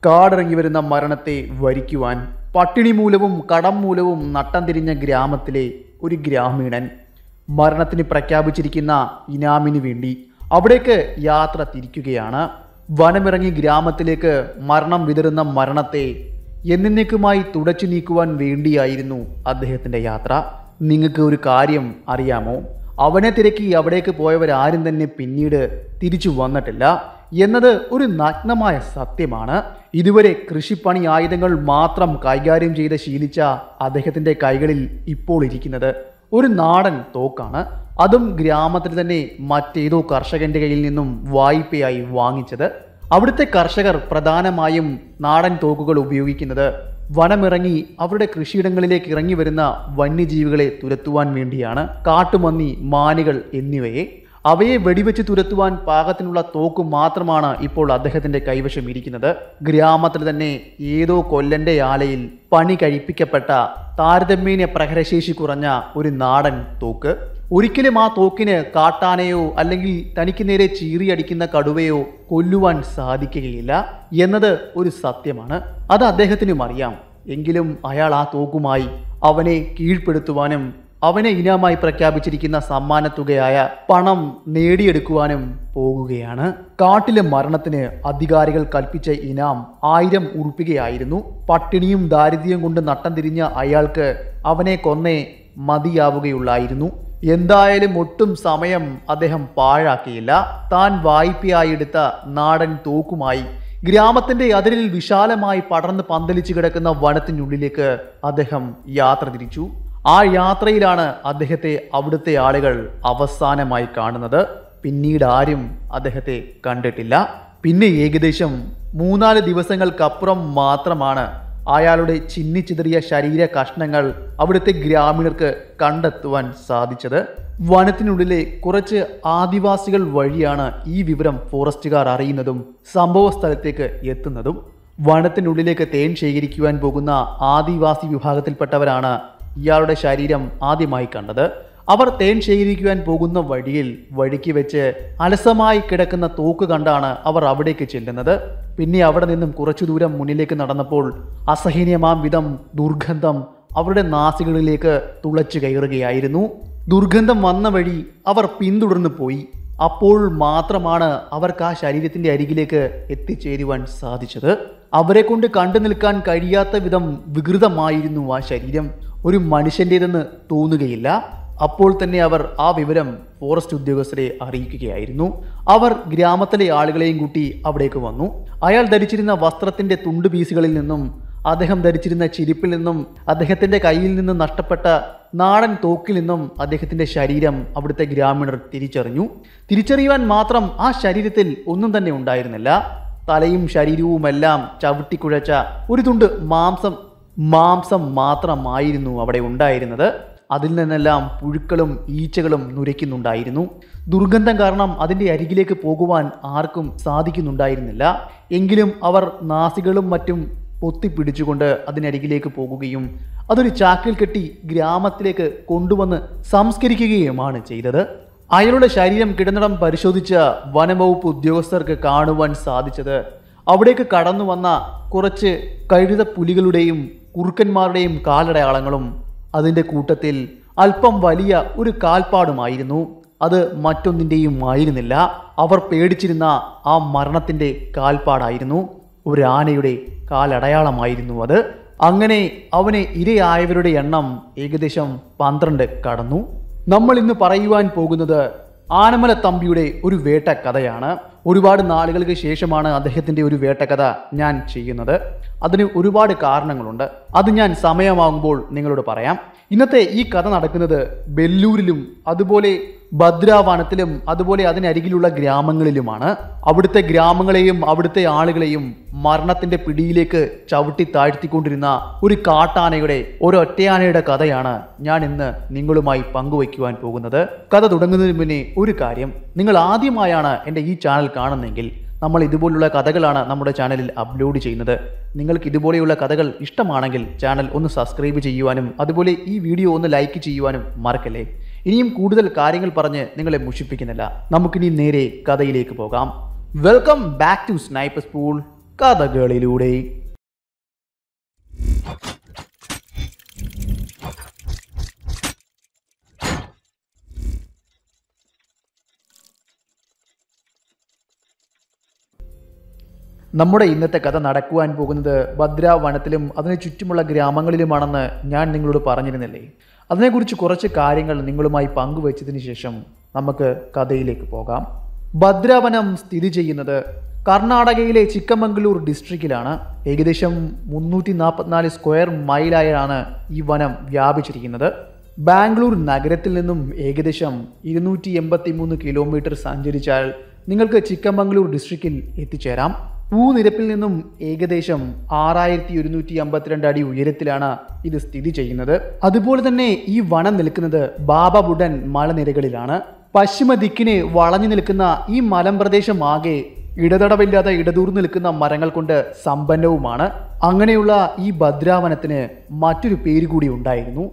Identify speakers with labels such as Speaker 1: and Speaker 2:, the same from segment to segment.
Speaker 1: കാടിറങ്ങി വരുന്ന മരണത്തെ വരിക്കുവാൻ പട്ടിണി മൂലവും കടം മൂലവും നട്ടം തിരിഞ്ഞ ഗ്രാമത്തിലെ ഒരു ഗ്രാമീണൻ മരണത്തിന് പ്രഖ്യാപിച്ചിരിക്കുന്ന ഇനാമിന് വേണ്ടി അവിടേക്ക് യാത്ര തിരിക്കുകയാണ്. വനമിറങ്ങി ഗ്രാമത്തിലേക്ക് മരണം വിതറുന്ന മരണത്തെ എന്നേക്കുമായി തുടച്ചു നീക്കുവാൻ വേണ്ടിയായിരുന്നു അദ്ദേഹത്തിൻ്റെ യാത്ര. നിങ്ങൾക്ക് ഒരു കാര്യം അറിയാമോ? അവനെ തിരക്കി അവിടേക്ക് പോയവരാരും തന്നെ പിന്നീട് തിരിച്ചു വന്നിട്ടില്ല എന്നത് ഒരു നഗ്നമായ സത്യമാണ്. ഇതുവരെ കൃഷിപ്പണി ആയുധങ്ങൾ മാത്രം കൈകാര്യം ചെയ്ത് ശീലിച്ച അദ്ദേഹത്തിൻ്റെ കൈകളിൽ ഇപ്പോൾ ഇരിക്കുന്നത് ഒരു നാടൻ തോക്കാണ്. അതും ഗ്രാമത്തിൽ തന്നെ മറ്റേതോ കർഷകന്റെ കയ്യിൽ നിന്നും വായ്പയായി വാങ്ങിച്ചത്. അവിടുത്തെ കർഷകർ പ്രധാനമായും നാടൻ തോക്കുകൾ ഉപയോഗിക്കുന്നത് വനമിറങ്ങി അവരുടെ കൃഷിയിടങ്ങളിലേക്ക് ഇറങ്ങി വരുന്ന വന്യജീവികളെ തുരത്തുവാൻ വേണ്ടിയാണ്. കാട്ടുപന്നി, മാനുകൾ എന്നിവയെ അവയെ വെടിവെച്ച് തുരത്തുവാൻ പാകത്തിനുള്ള തോക്ക് മാത്രമാണ് ഇപ്പോൾ അദ്ദേഹത്തിന്റെ കൈവശം ഇരിക്കുന്നത്. ഗ്രാമത്തിൽ തന്നെ ഏതോ കൊല്ലന്റെ ആലയിൽ പണി കഴിപ്പിക്കപ്പെട്ട താരതമ്യേന പ്രഹരശേഷി കുറഞ്ഞ ഒരു നാടൻ തോക്ക്. ഒരിക്കലും ആ തോക്കിന് കാട്ടാനയോ അല്ലെങ്കിൽ തനിക്ക് നേരെ ചീറിയടിക്കുന്ന കടുവയോ കൊല്ലുവാൻ സാധിക്കുകയില്ല എന്നത് ഒരു സത്യമാണ്. അത് അദ്ദേഹത്തിനും അറിയാം. എങ്കിലും അയാൾ ആ തോക്കുമായി അവനെ കീഴ്പ്പെടുത്തുവാനും അവനെ ഇനാമായി പ്രഖ്യാപിച്ചിരിക്കുന്ന സമ്മാനത്തുകയായ പണം നേടിയെടുക്കുവാനും പോകുകയാണ്. കാട്ടിലെ മരണത്തിന് അധികാരികൾ കൽപ്പിച്ച ഇനാം 1000 ഉറുപ്പികയായിരുന്നു. പട്ടിണിയും ദാരിദ്ര്യവും കൊണ്ട് നട്ടം തിരിഞ്ഞ അയാൾക്ക് അവനെ കൊന്നേ മതിയാവുകയുള്ളായിരുന്നു. എന്തായാലും ഒട്ടും സമയം അദ്ദേഹം പാഴാക്കിയില്ല. താൻ വായ്പയായി എടുത്ത നാടൻ തോക്കുമായി ഗ്രാമത്തിന്റെ അതിരിൽ വിശാലമായി പടർന്ന് പന്തലിച്ചു കിടക്കുന്ന വനത്തിനുള്ളിലേക്ക് അദ്ദേഹം യാത്ര തിരിച്ചു. ആ യാത്രയിലാണ് അദ്ദേഹത്തെ അവിടുത്തെ ആളുകൾ അവസാനമായി കാണുന്നത്. പിന്നീട് ആരും അദ്ദേഹത്തെ കണ്ടിട്ടില്ല. പിന്നെ ഏകദേശം 3-4 ദിവസങ്ങൾക്കപ്പുറം മാത്രമാണ് അയാളുടെ ചിന്നിച്ചിതറിയ ശരീര കഷ്ണങ്ങൾ അവിടുത്തെ ഗ്രാമീണർക്ക് കണ്ടെത്തുവാൻ സാധിച്ചത്. വനത്തിനുള്ളിലെ കുറച്ച് ആദിവാസികൾ വഴിയാണ് ഈ വിവരം ഫോറസ്റ്റുകാർ അറിയുന്നതും സംഭവ സ്ഥലത്തേക്ക് എത്തുന്നതും. വനത്തിനുള്ളിലേക്ക് തേൻ ശേഖരിക്കുവാൻ പോകുന്ന ആദിവാസി വിഭാഗത്തിൽപ്പെട്ടവരാണ് ഇയാളുടെ ശരീരം ആദ്യമായി കണ്ടത്. അവർ തേൻ ശേഖരിക്കുവാൻ പോകുന്ന വഴിക്ക് വെച്ച് അലസമായി കിടക്കുന്ന തോക്ക് കണ്ടാണ് അവർ അവിടേക്ക് ചെല്ലുന്നത്. പിന്നെ അവിടെ നിന്നും കുറച്ചു ദൂരം മുന്നിലേക്ക് നടന്നപ്പോൾ അസഹനീയമാം വിധം ദുർഗന്ധം അവരുടെ നാസികളിലേക്ക് തുളച്ചു കയറുകയായിരുന്നു. ദുർഗന്ധം വന്ന വഴി അവർ പിന്തുടർന്നു പോയി. അപ്പോൾ മാത്രമാണ് അവർക്ക് ആ ശരീരത്തിന്റെ അരികിലേക്ക് എത്തിച്ചേരുവാൻ സാധിച്ചത്. അവരെ കൊണ്ട് കണ്ടു നിൽക്കാൻ കഴിയാത്ത വിധം വികൃതമായിരുന്നു ആ ശരീരം. ഒരു മനുഷ്യൻ്റേതെന്ന് തോന്നുകയില്ല. അപ്പോൾ തന്നെ അവർ ആ വിവരം ഫോറസ്റ്റ് ഉദ്യോഗസ്ഥരെ അറിയിക്കുകയായിരുന്നു. അവർ ഗ്രാമത്തിലെ ആളുകളെയും കൂട്ടി അവിടേക്ക് വന്നു. അയാൾ ധരിച്ചിരുന്ന വസ്ത്രത്തിന്റെ തുണ്ടുപീസുകളിൽ നിന്നും അദ്ദേഹം ധരിച്ചിരുന്ന ചെരുപ്പിൽ നിന്നും അദ്ദേഹത്തിന്റെ കയ്യിൽ നിന്നും നഷ്ടപ്പെട്ട നാടൻ തോക്കിൽ നിന്നും അദ്ദേഹത്തിന്റെ ശരീരം അവിടുത്തെ ഗ്രാമീണർ തിരിച്ചറിയുവാൻ മാത്രം ആ ശരീരത്തിൽ ഒന്നും തന്നെ ഉണ്ടായിരുന്നില്ല. തലയും ശരീരവുമെല്ലാം ചവിട്ടിക്കുഴച്ച ഒരു തുണ്ട് മാംസം മാത്രമായിരുന്നു അവിടെ ഉണ്ടായിരുന്നത്. അതിൽ നിന്നെല്ലാം പുഴുക്കളും ഈച്ചകളും നുരയ്ക്കുന്നുണ്ടായിരുന്നു. ദുർഗന്ധം കാരണം അതിൻ്റെ അരികിലേക്ക് പോകുവാൻ ആർക്കും സാധിക്കുന്നുണ്ടായിരുന്നില്ല. എങ്കിലും അവർ നാസികളും മറ്റും പൊത്തിപ്പിടിച്ചുകൊണ്ട് അതിനരികിലേക്ക് പോകുകയും അതൊരു ചാക്കിൽ കെട്ടി ഗ്രാമത്തിലേക്ക് കൊണ്ടുവന്ന് സംസ്കരിക്കുകയുമാണ് ചെയ്തത്. അയാളുടെ ശരീരം കിടന്നിടം പരിശോധിച്ച വനംവകുപ്പ് ഉദ്യോഗസ്ഥർക്ക് കാണുവാൻ സാധിച്ചത് അവിടേക്ക് കടന്നു വന്ന കുറച്ച് കഴുത പുലികളുടെയും കുറുക്കന്മാരുടെയും കാലടയാളങ്ങളും അതിൻ്റെ കൂട്ടത്തിൽ അല്പം വലിയ ഒരു കാൽപ്പാടുമായിരുന്നു. അത് മറ്റൊന്നിൻ്റെയും ആയിരുന്നില്ല. അവർ പേടിച്ചിരുന്ന ആ മരണത്തിൻ്റെ കാൽപ്പാടായിരുന്നു. ഒരു ആനയുടെ കാലടയാളമായിരുന്നു അത്. അങ്ങനെ അവന് ഇരയായവരുടെ എണ്ണം ഏകദേശം 12 കടന്നു. നമ്മൾ ഇന്ന് പറയുവാൻ പോകുന്നത് ആനമല തമ്പിയുടെ ഒരു വേട്ടക്കഥയാണ്. ഒരുപാട് നാളുകൾക്ക് ശേഷമാണ് അദ്ദേഹത്തിൻ്റെ ഒരു വേട്ടക്കഥ ഞാൻ ചെയ്യുന്നത്. അതിന് ഒരുപാട് കാരണങ്ങളുണ്ട്. അത് ഞാൻ സമയമാകുമ്പോൾ നിങ്ങളോട് പറയാം. ഇന്നത്തെ ഈ കഥ നടക്കുന്നത് ബെല്ലൂരിലും അതുപോലെ ഭദ്രാവനത്തിലും അതുപോലെ അതിനരികിലുള്ള ഗ്രാമങ്ങളിലുമാണ്. അവിടുത്തെ ഗ്രാമങ്ങളെയും അവിടുത്തെ ആളുകളെയും മരണത്തിന്റെ പിടിയിലേക്ക് ചവിട്ടി താഴ്ത്തിക്കൊണ്ടിരുന്ന ഒരു കാട്ടാനയുടെ ഒരൊറ്റയാനയുടെ കഥയാണ് ഞാൻ ഇന്ന് നിങ്ങളുമായി പങ്കുവയ്ക്കുവാൻ പോകുന്നത്. കഥ തുടങ്ങുന്നതിന് മുന്നേ ഒരു കാര്യം, നിങ്ങൾ ആദ്യമായാണ് എൻ്റെ ഈ ചാനൽ കാണുന്നതെങ്കിൽ നമ്മൾ ഇതുപോലുള്ള കഥകളാണ് നമ്മുടെ ചാനലിൽ അപ്ലോഡ് ചെയ്യുന്നത്. നിങ്ങൾക്ക് ഇതുപോലെയുള്ള കഥകൾ ഇഷ്ടമാണെങ്കിൽ ചാനൽ ഒന്ന് സബ്സ്ക്രൈബ് ചെയ്യുവാനും അതുപോലെ ഈ വീഡിയോ ഒന്ന് ലൈക്ക് ചെയ്യുവാനും മറക്കല്ലേ. ഇനിയും കൂടുതൽ കാര്യങ്ങൾ പറഞ്ഞ് നിങ്ങളെ മുഷിപ്പിക്കുന്നില്ല, നമുക്കിനി നേരെ കഥയിലേക്ക് പോകാം. Welcome back to sniper spool. കഥകളിലൂടെ. നമ്മുടെ ഇന്നത്തെ കഥ നടക്കുവാൻ പോകുന്നത് ഭദ്ര വനത്തിലും അതിന് ചുറ്റുമുള്ള ഗ്രാമങ്ങളിലുമാണെന്ന് ഞാൻ നിങ്ങളോട് പറഞ്ഞിരുന്നില്ലേ. അതിനെക്കുറിച്ച് കുറച്ച് കാര്യങ്ങൾ നിങ്ങളുമായി പങ്കുവച്ചതിന് ശേഷം നമുക്ക് കഥയിലേക്ക് പോകാം. ഭദ്രാവനം സ്ഥിതി ചെയ്യുന്നത് കർണാടകയിലെ ചിക്കമംഗളൂർ ഡിസ്ട്രിക്റ്റിലാണ്. ഏകദേശം 344 സ്ക്വയർ മൈലായാണ് ഈ വനം വ്യാപിച്ചിരിക്കുന്നത്. ബാംഗ്ലൂർ നഗരത്തിൽ നിന്നും ഏകദേശം 283 കിലോമീറ്റർ സഞ്ചരിച്ചാൽ നിങ്ങൾക്ക് ചിക്കമംഗളൂർ ഡിസ്ട്രിക്റ്റിൽ എത്തിച്ചേരാം. ഭൂനിരപ്പിൽ നിന്നും ഏകദേശം 6152 അടി ഉയരത്തിലാണ് ഇത് സ്ഥിതി ചെയ്യുന്നത്. അതുപോലെ തന്നെ ഈ വനം നിൽക്കുന്നത് ബാബബുഡൻ മലനിരകളിലാണ്. പശ്ചിമ ദിക്കിന് വളഞ്ഞു നിൽക്കുന്ന ഈ മലമ്പ്രദേശം ആകെ ഇടതടവില്ലാതെ ഇടതൂർന്നു നിൽക്കുന്ന മരങ്ങൾ കൊണ്ട് സമ്പന്നവുമാണ്. അങ്ങനെയുള്ള ഈ ഭദ്രാവനത്തിന് മറ്റൊരു പേര് കൂടി ഉണ്ടായിരുന്നു.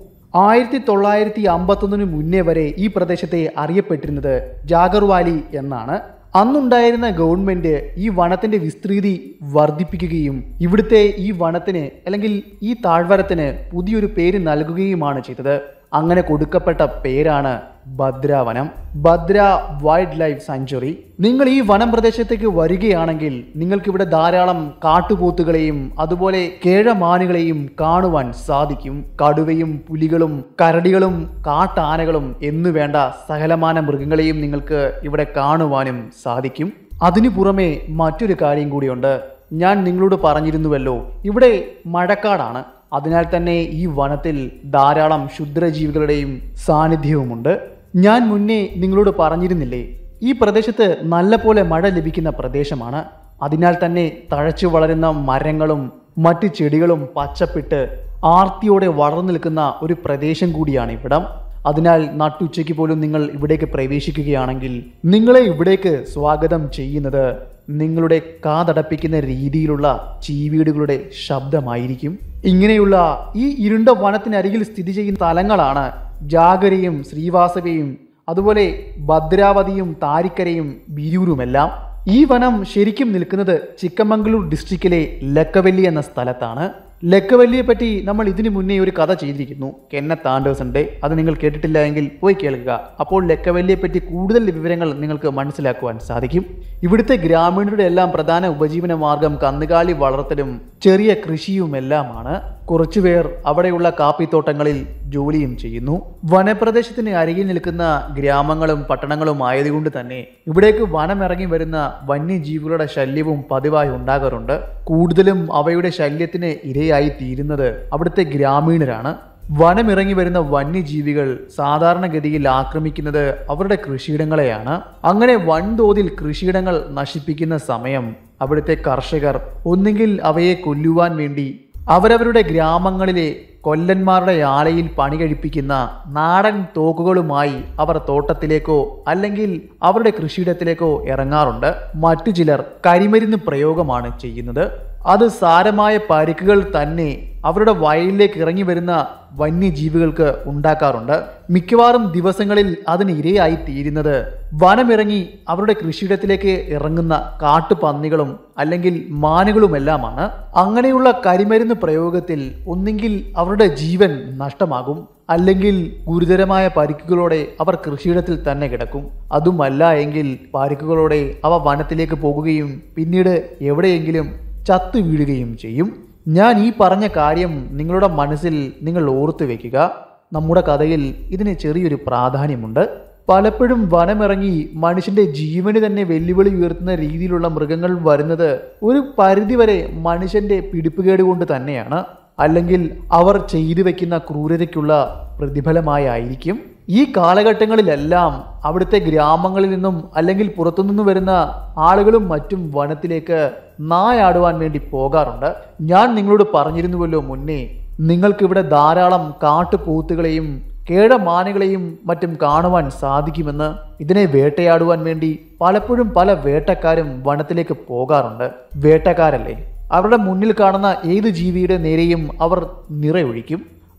Speaker 1: 1951 മുന്നേ വരെ ഈ പ്രദേശത്തെ അറിയപ്പെട്ടിരുന്നത് ജാഗർവാലി എന്നാണ്. അന്നുണ്ടായിരുന്ന ഗവൺമെന്റ് ഈ വനത്തിന്റെ വിസ്തൃതി വർദ്ധിപ്പിക്കുകയും ഇവിടുത്തെ ഈ വനത്തിന് അല്ലെങ്കിൽ ഈ താഴ്വരത്തിന് പുതിയൊരു പേര് നൽകുകയുമാണ് ചെയ്തത്. അങ്ങനെ കൊടുക്കപ്പെട്ട പേരാണ് Bhadravanam, Bhadra wildlife sanctuary. നിങ്ങൾ ഈ വനം പ്രദേശത്തേക്ക് വരികയാണെങ്കിൽ നിങ്ങൾക്കിവിടെ ധാരാളം കാട്ടുപോത്തുകളെയും അതുപോലെ കേഴമാനുകളെയും കാണുവാൻ സാധിക്കും. കടുവയും പുലികളും കരടികളും കാട്ടാനകളും എന്നു വേണ്ട സകലമാന മൃഗങ്ങളെയും നിങ്ങൾക്ക് ഇവിടെ കാണുവാനും സാധിക്കും. അതിനു പുറമെ മറ്റൊരു കാര്യം കൂടിയുണ്ട്. ഞാൻ നിങ്ങളോട് പറഞ്ഞിരുന്നുവല്ലോ, ഇവിടെ മഴക്കാടാണ്. അതിനാൽ തന്നെ ഈ വനത്തിൽ ധാരാളം ക്ഷുദ്രജീവികളുടെയും സാന്നിധ്യവുമുണ്ട്. ഞാൻ മുന്നേ നിങ്ങളോട് പറഞ്ഞിരുന്നില്ലേ, ഈ പ്രദേശത്ത് നല്ല പോലെ മഴ ലഭിക്കുന്ന പ്രദേശമാണ്. അതിനാൽ തന്നെ തഴച്ചു വളരുന്ന മരങ്ങളും മറ്റ് ചെടികളും പച്ചപ്പിട്ട് ആർത്തിയോടെ വളർന്നു നിൽക്കുന്ന ഒരു പ്രദേശം കൂടിയാണ് ഇവിടം. അതിനാൽ നട്ടുച്ചയ്ക്ക് പോലും നിങ്ങൾ ഇവിടേക്ക് പ്രവേശിക്കുകയാണെങ്കിൽ നിങ്ങളെ ഇവിടേക്ക് സ്വാഗതം ചെയ്യുന്നത് നിങ്ങളുടെ കാതടപ്പിക്കുന്ന രീതിയിലുള്ള ചീവീടുകളുടെ ശബ്ദമായിരിക്കും. ഇങ്ങനെയുള്ള ഈ ഇരുണ്ട വനത്തിനരികിൽ സ്ഥിതി ചെയ്യുന്ന സ്ഥലങ്ങളാണ് ജാഗരയും ശ്രീവാസവയും അതുപോലെ ഭദ്രാവതിയും താരിക്കരയും ബിരൂരുമെല്ലാം. ഈ വനം ശരിക്കും നിൽക്കുന്നത് ചിക്കമംഗളൂർ ഡിസ്ട്രിക്റ്റിലെ ലക്കവല്ലി എന്ന സ്ഥലത്താണ്. ലക്കവല്ലിയെ പറ്റി നമ്മൾ ഇതിനു മുന്നേ ഒരു കഥ ചെയ്തിരിക്കുന്നു, കെന്നത്ത് ആൻഡേഴ്സന്റെ. അത് നിങ്ങൾ കേട്ടിട്ടില്ല എങ്കിൽ പോയി കേൾക്കുക. അപ്പോൾ ലക്കവല്ലിയെ പറ്റി കൂടുതൽ വിവരങ്ങൾ നിങ്ങൾക്ക് മനസ്സിലാക്കുവാൻ സാധിക്കും. ഇവിടുത്തെ ഗ്രാമീണരുടെ എല്ലാം പ്രധാന ഉപജീവന മാർഗം കന്നുകാലി വളർത്തലും ചെറിയ കൃഷിയുമെല്ലാമാണ്. കുറച്ചുപേർ അവിടെയുള്ള കാപ്പിത്തോട്ടങ്ങളിൽ ജോലിയും ചെയ്യുന്നു. വനപ്രദേശത്തിന് അരികിൽ നിൽക്കുന്ന ഗ്രാമങ്ങളും പട്ടണങ്ങളും ആയതുകൊണ്ട് തന്നെ ഇവിടേക്ക് വനമിറങ്ങി വരുന്ന വന്യജീവികളുടെ ശല്യവും പതിവായി ഉണ്ടാകാറുണ്ട്. കൂടുതലും അവയുടെ ശല്യത്തിന് ഇരയായി തീരുന്നത് അവിടുത്തെ ഗ്രാമീണരാണ്. വനമിറങ്ങി വരുന്ന വന്യജീവികൾ സാധാരണഗതിയിൽ ആക്രമിക്കുന്നത് അവരുടെ കൃഷിയിടങ്ങളെയാണ്. അങ്ങനെ വൻതോതിൽ കൃഷിയിടങ്ങൾ നശിപ്പിക്കുന്ന സമയം അവിടുത്തെ കർഷകർ ഒന്നുകിൽ അവയെ കൊല്ലുവാൻ വേണ്ടി അവരവരുടെ ഗ്രാമങ്ങളിലെ കൊല്ലന്മാരുടെ ആലയിൽ പണി കഴിപ്പിക്കുന്ന നാടൻ തോക്കുകളുമായി അവർ തോട്ടത്തിലേക്കോ അല്ലെങ്കിൽ അവരുടെ കൃഷിയിടത്തിലേക്കോ ഇറങ്ങാറുണ്ട്. മറ്റു ചിലർ കരിമരുന്ന് പ്രയോഗമാണ് ചെയ്യുന്നത്. അത് സാരമായ പരിക്കുകൾ തന്നെ അവരുടെ വയലിലേക്ക് ഇറങ്ങി വരുന്ന വന്യജീവികൾക്ക് ഉണ്ടാക്കാറുണ്ട്. മിക്കവാറും ദിവസങ്ങളിൽ അതിന് ഇരയായി തീരുന്നത് വനമിറങ്ങി അവരുടെ കൃഷിയിടത്തിലേക്ക് ഇറങ്ങുന്ന കാട്ടുപന്നികളും അല്ലെങ്കിൽ മാനുകളുമെല്ലാമാണ്. അങ്ങനെയുള്ള കരിമരുന്ന് പ്രയോഗത്തിൽ ഒന്നെങ്കിൽ അവരുടെ ജീവൻ നഷ്ടമാകും, അല്ലെങ്കിൽ ഗുരുതരമായ പരിക്കുകളോടെ അവർ കൃഷിയിടത്തിൽ തന്നെ കിടക്കും. അതുമല്ല എങ്കിൽ പരിക്കുകളോടെ അവ വനത്തിലേക്ക് പോകുകയും പിന്നീട് എവിടെയെങ്കിലും ചത്തു വീഴുകയും ചെയ്യും. ഞാൻ ഈ പറഞ്ഞ കാര്യം നിങ്ങളുടെ മനസ്സിൽ നിങ്ങൾ ഓർത്തു വെക്കുക. നമ്മുടെ കഥയിൽ ഇതിന് ചെറിയൊരു പ്രാധാന്യമുണ്ട്. പലപ്പോഴും വനമിറങ്ങി മനുഷ്യന്റെ ജീവന് തന്നെ വെല്ലുവിളി ഉയർത്തുന്ന രീതിയിലുള്ള മൃഗങ്ങൾ വരുന്നത് ഒരു പരിധിവരെ മനുഷ്യന്റെ പിടിപ്പുകേട് കൊണ്ട് തന്നെയാണ്, അല്ലെങ്കിൽ അവർ ചെയ്തു വെക്കുന്ന ക്രൂരതയ്ക്കുള്ള പ്രതിഫലമായിരിക്കും. ഈ കാലഘട്ടങ്ങളിലെല്ലാം അവിടുത്തെ ഗ്രാമങ്ങളിൽ നിന്നും അല്ലെങ്കിൽ പുറത്തുനിന്നും വരുന്ന ആളുകളും മറ്റും വനത്തിലേക്ക് നായാടുവാൻ വേണ്ടി പോകാറുണ്ട്. ഞാൻ നിങ്ങളോട് പറഞ്ഞിരുന്നുവല്ലോ മുന്നേ, നിങ്ങൾക്കിവിടെ ധാരാളം കാട്ടുപോത്തുകളെയും കേഴമാനുകളെയും മറ്റും കാണുവാൻ സാധിക്കുമെന്ന്. ഇതിനെ വേട്ടയാടുവാൻ വേണ്ടി പലപ്പോഴും പല വേട്ടക്കാരും വനത്തിലേക്ക് പോകാറുണ്ട്. വേട്ടക്കാരല്ലേ, അവരുടെ മുന്നിൽ കാണുന്ന ഏത് ജീവിയുടെ നേരെയും അവർ നിറയൊഴിക്കും.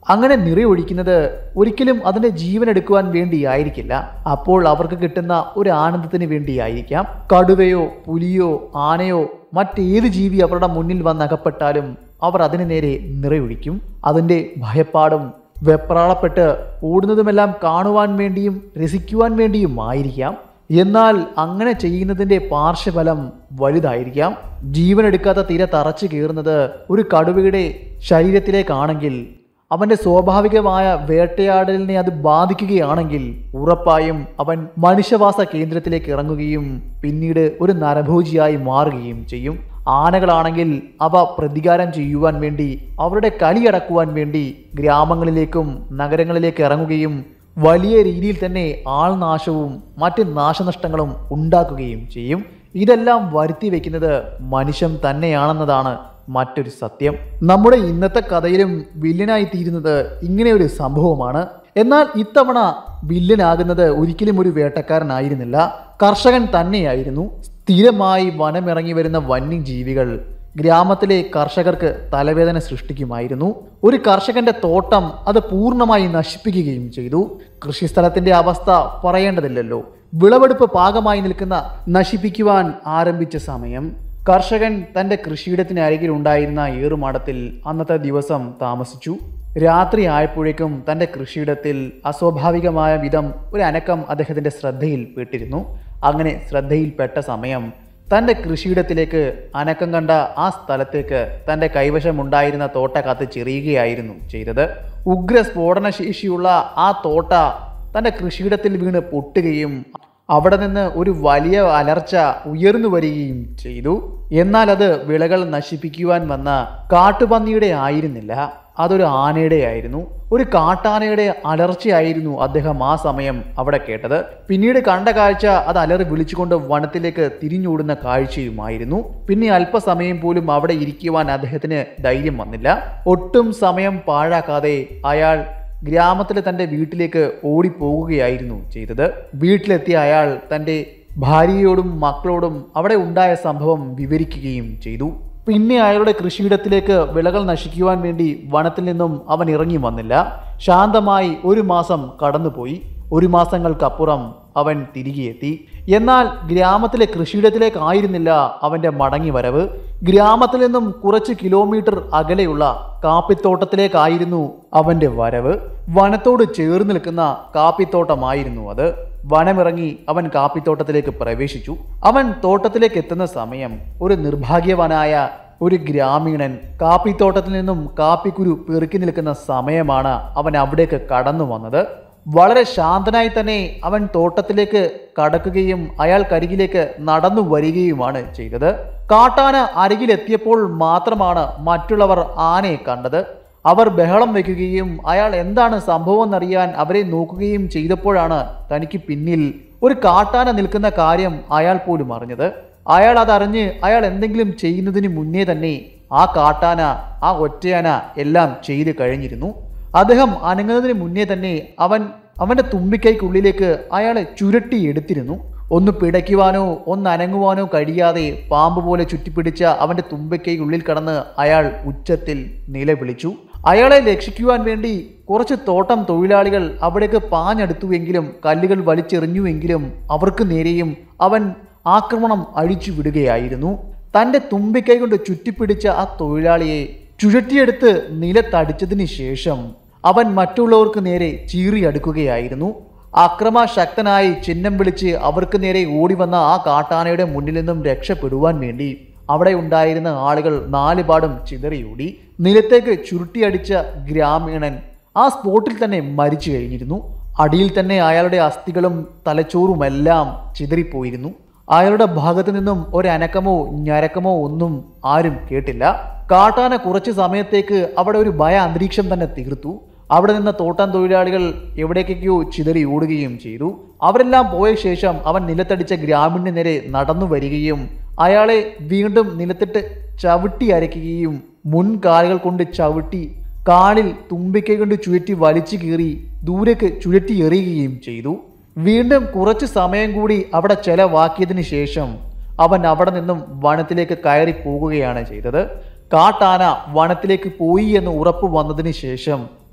Speaker 1: അങ്ങനെ നിറയൊഴിക്കുന്നത് ഒരിക്കലും അതിൻ്റെ ജീവൻ എടുക്കുവാൻ വേണ്ടിയായിരിക്കില്ല. അപ്പോൾ അവർക്ക് കിട്ടുന്ന ഒരു ആനന്ദത്തിന് വേണ്ടിയായിരിക്കാം. കടുവയോ പുലിയോ ആനയോ മറ്റേത് ജീവി അവരുടെ മുന്നിൽ വന്നകപ്പെട്ടാലും അവർ അതിനു നേരെ നിറയൊഴിക്കും. അതിൻ്റെ ഭയപ്പാടും വെപ്രാളപ്പെട്ട് ഓടുന്നതുമെല്ലാം കാണുവാൻ വേണ്ടിയും രസിക്കുവാൻ വേണ്ടിയുമായിരിക്കാം. എന്നാൽ അങ്ങനെ ചെയ്യുന്നതിൻ്റെ പാർശ്വഫലം വലുതായിരിക്കാം. ജീവനെടുക്കാത്ത തിര തറച്ചു കയറുന്നത് ഒരു കടുവയുടെ ശരീരത്തിലേക്കാണെങ്കിൽ, അവൻ്റെ സ്വാഭാവികമായ വേട്ടയാടലിനെ അത് ബാധിക്കുകയാണെങ്കിൽ ഉറപ്പായും അവൻ മനുഷ്യവാസ കേന്ദ്രത്തിലേക്ക് ഇറങ്ങുകയും പിന്നീട് ഒരു നരഭോജിയായി മാറുകയും ചെയ്യും. ആനകളാണെങ്കിൽ അവ പ്രതികാരം ചെയ്യുവാൻ വേണ്ടി, അവരുടെ കലിയടക്കുവാൻ വേണ്ടി ഗ്രാമങ്ങളിലേക്കും നഗരങ്ങളിലേക്ക് ഇറങ്ങുകയും വലിയ രീതിയിൽ തന്നെ ആൾനാശവും മറ്റ് നാശനഷ്ടങ്ങളും ഉണ്ടാക്കുകയും ചെയ്യും. ഇതെല്ലാം വരുത്തി വയ്ക്കുന്നത് മനുഷ്യൻ തന്നെയാണെന്നതാണ് മറ്റൊരു സത്യം. നമ്മുടെ ഇന്നത്തെ കഥയിലും വില്ലനായി തീരുന്നത് ഇങ്ങനെ ഒരു സംഭവമാണ്. എന്നാൽ ഇത്തവണ വില്ലനാകുന്നത് ഒരിക്കലും ഒരു വേട്ടക്കാരനായിരുന്നില്ല, കർഷകൻ തന്നെയായിരുന്നു. സ്ഥിരമായി വനമിറങ്ങി വരുന്ന വന്യജീവികൾ ഗ്രാമത്തിലെ കർഷകർക്ക് തലവേദന സൃഷ്ടിക്കുമായിരുന്നു. ഒരു കർഷകന്റെ തോട്ടം അത് പൂർണ്ണമായി നശിപ്പിക്കുകയും ചെയ്തു. കൃഷിസ്ഥലത്തിന്റെ അവസ്ഥ പറയേണ്ടതില്ലല്ലോ. വിളവെടുപ്പ് പാകമായി നിൽക്കുന്ന നശിപ്പിക്കുവാൻ ആരംഭിച്ച സമയം കർഷകൻ തൻ്റെ കൃഷിയിടത്തിന് അരികിൽ ഉണ്ടായിരുന്ന ഏറുമാടത്തിൽ അന്നത്തെ ദിവസം താമസിച്ചു. രാത്രി ആയപ്പോഴേക്കും തൻ്റെ കൃഷിയിടത്തിൽ അസ്വാഭാവികമായ വിധം ഒരു അനക്കം അദ്ദേഹത്തിൻ്റെ ശ്രദ്ധയിൽ പെട്ടിരുന്നു. അങ്ങനെ ശ്രദ്ധയിൽപ്പെട്ട സമയം തൻ്റെ കൃഷിയിടത്തിലേക്ക് അനക്കം കണ്ട ആ സ്ഥലത്തേക്ക് തൻ്റെ കൈവശമുണ്ടായിരുന്ന തോട്ട കത്തിച്ചെറിയുകയായിരുന്നു ചെയ്തത്. ഉഗ്ര സ്ഫോടനശേഷിയുള്ള ആ തോട്ട തൻ്റെ കൃഷിയിടത്തിൽ വീണ് പൊട്ടുകയും അവിടെ നിന്ന് ഒരു വലിയ അലർച്ച ഉയർന്നു വരികയും ചെയ്തു. എന്നാൽ അത് വിളകൾ നശിപ്പിക്കുവാൻ വന്ന കാട്ടുപന്നിയുടെ ആയിരുന്നില്ല, അതൊരു ആനയുടെ ആയിരുന്നു. ഒരു കാട്ടാനയുടെ അലർച്ചയായിരുന്നു അദ്ദേഹം ആ സമയം അവിടെ കേട്ടത്. പിന്നീട് കണ്ട കാഴ്ച അത് അലറി വിളിച്ചുകൊണ്ട് വനത്തിലേക്ക് തിരിഞ്ഞോടുന്ന കാഴ്ചയുമായിരുന്നു. പിന്നെ അല്പസമയം പോലും അവിടെ ഇരിക്കുവാൻ അദ്ദേഹത്തിന് ധൈര്യം വന്നില്ല. ഒട്ടും സമയം പാഴാക്കാതെ അയാൾ ഗ്രാമത്തിലെ തൻ്റെ വീട്ടിലേക്ക് ഓടിപ്പോവുകയായിരുന്നു ചെയ്തത്. വീട്ടിലെത്തിയ അയാൾ തൻ്റെ ഭാര്യയോടും മക്കളോടും അവിടെ ഉണ്ടായ സംഭവം വിവരിക്കുകയും ചെയ്തു. പിന്നെ അയാളുടെ കൃഷിയിടത്തിലേക്ക് വിളകൾ നശിക്കുവാൻ വേണ്ടി വനത്തിൽ നിന്നും അവൻ ഇറങ്ങി വന്നില്ല. ശാന്തമായി 1 മാസം കടന്നുപോയി. 1 മാസങ്ങൾക്കപ്പുറം അവൻ തിരികെ എത്തി. എന്നാൽ ഗ്രാമത്തിലെ കൃഷിയിടത്തിലേക്കായിരുന്നില്ല അവൻ്റെ മടങ്ങി വരവ്. ഗ്രാമത്തിൽ നിന്നും കുറച്ച് കിലോമീറ്റർ അകലെയുള്ള കാപ്പിത്തോട്ടത്തിലേക്കായിരുന്നു അവൻ്റെ വരവ്. വനത്തോട് ചേർന്ന് നിൽക്കുന്ന കാപ്പിത്തോട്ടമായിരുന്നു അത്. വനമിറങ്ങി അവൻ കാപ്പിത്തോട്ടത്തിലേക്ക് പ്രവേശിച്ചു. അവൻ തോട്ടത്തിലേക്ക് എത്തുന്ന സമയം ഒരു നിർഭാഗ്യവാനായ ഒരു ഗ്രാമീണൻ കാപ്പിത്തോട്ടത്തിൽ നിന്നും കാപ്പിക്കുരു പെറുക്കി നിൽക്കുന്ന സമയമാണ് അവൻ അവിടേക്ക് കടന്നു വന്നത്. വളരെ ശാന്തനായി തന്നെ അവൻ തോട്ടത്തിലേക്ക് കടക്കുകയും അയാൾക്കരികിലേക്ക് നടന്നു വരികയുമാണ് ചെയ്തത്. കാട്ടാന അരികിലെത്തിയപ്പോൾ മാത്രമാണ് മറ്റുള്ളവർ ആനയെ കണ്ടത്. അവർ ബഹളം വയ്ക്കുകയും അയാൾ എന്താണ് സംഭവം എന്നറിയാൻ അവരെ നോക്കുകയും ചെയ്തപ്പോഴാണ് തനിക്ക് പിന്നിൽ ഒരു കാട്ടാന നിൽക്കുന്ന കാര്യം അയാൾ പോലും അറിഞ്ഞത്. അയാൾ അതറിഞ്ഞ് അയാൾ എന്തെങ്കിലും ചെയ്യുന്നതിന് മുന്നേ തന്നെ ആ കാട്ടാന, ആ ഒറ്റയാന എല്ലാം ചെയ്ത് കഴിഞ്ഞിരുന്നു. അദ്ദേഹം അനങ്ങുന്നതിന് മുന്നേ തന്നെ അവൻ്റെ തുമ്പിക്കൈക്കുള്ളിലേക്ക് അയാളെ ചുരുട്ടിയെടുത്തിരുന്നു. ഒന്ന് പിടയ്ക്കുവാനോ ഒന്ന് അനങ്ങുവാനോ കഴിയാതെ പാമ്പ് പോലെ ചുറ്റിപ്പിടിച്ച അവൻ്റെ തുമ്പിക്കൈക്കുള്ളിൽ കടന്ന് അയാൾ ഉച്ചത്തിൽ നിലവിളിച്ചു. അയാളെ രക്ഷിക്കുവാൻ വേണ്ടി കുറച്ച് തോട്ടം തൊഴിലാളികൾ അവിടേക്ക് പാഞ്ഞെടുത്തുവെങ്കിലും കല്ലുകൾ വലിച്ചെറിഞ്ഞുവെങ്കിലും അവർക്ക് നേരെയും അവൻ ആക്രമണം അഴിച്ചു വിടുകയായിരുന്നു. തൻ്റെ തുമ്പിക്കൈ കൊണ്ട് ചുറ്റിപ്പിടിച്ച ആ തൊഴിലാളിയെ ചുഴറ്റിയെടുത്ത് നിലത്തടിച്ചതിന് ശേഷം അവൻ മറ്റുള്ളവർക്ക് നേരെ ചീറിയടുക്കുകയായിരുന്നു. അക്രമശക്തനായി ചിഹ്നം വിളിച്ച് അവർക്ക് നേരെ ഓടി വന്ന ആ കാട്ടാനയുടെ മുന്നിൽ നിന്നും രക്ഷപ്പെടുവാൻ വേണ്ടി അവിടെ ഉണ്ടായിരുന്ന ആളുകൾ 4 പാടും ചിതറിയോടി. നിലത്തേക്ക് ചുരുട്ടിയടിച്ച ഗ്രാമീണൻ ആ സ്പോട്ടിൽ തന്നെ മരിച്ചു കഴിഞ്ഞിരുന്നു. അടിയിൽ തന്നെ അയാളുടെ അസ്ഥികളും തലച്ചോറുമെല്ലാം ചിതറിപ്പോയിരുന്നു. അയാളുടെ ഭാഗത്തു നിന്നും ഒരനക്കമോ ഞരക്കമോ ഒന്നും ആരും കേട്ടില്ല. കാട്ടാന കുറച്ച് സമയത്തേക്ക് അവിടെ ഒരു ഭയ അന്തരീക്ഷം തന്നെ തീർത്തു. അവിടെ നിന്ന് തോട്ടം തൊഴിലാളികൾ എവിടേക്കൊക്കെയോ ചിതറി ഓടുകയും ചെയ്തു. അവരെല്ലാം പോയ ശേഷം അവൻ നിലത്തടിച്ച ഗ്രാമീണന് നേരെ നടന്നു വരികയും അയാളെ വീണ്ടും നിലത്തിട്ട് ചവിട്ടി അരയ്ക്കുകയും മുൻകാലുകൾ കൊണ്ട് ചവിട്ടി കാലിൽ തുമ്പിക്കൈ കൊണ്ട് ചുഴറ്റി വലിച്ചു കീറി ദൂരേക്ക് ചുഴറ്റി എറിയുകയും ചെയ്തു. വീണ്ടും കുറച്ച് സമയം കൂടി അവിടെ ചെലവാക്കിയതിന് ശേഷം അവൻ അവിടെ നിന്നും വനത്തിലേക്ക് കയറി പോകുകയാണ് ചെയ്തത്. കാട്ടാന വനത്തിലേക്ക് പോയി എന്ന് ഉറപ്പ് വന്നതിന് ശേഷം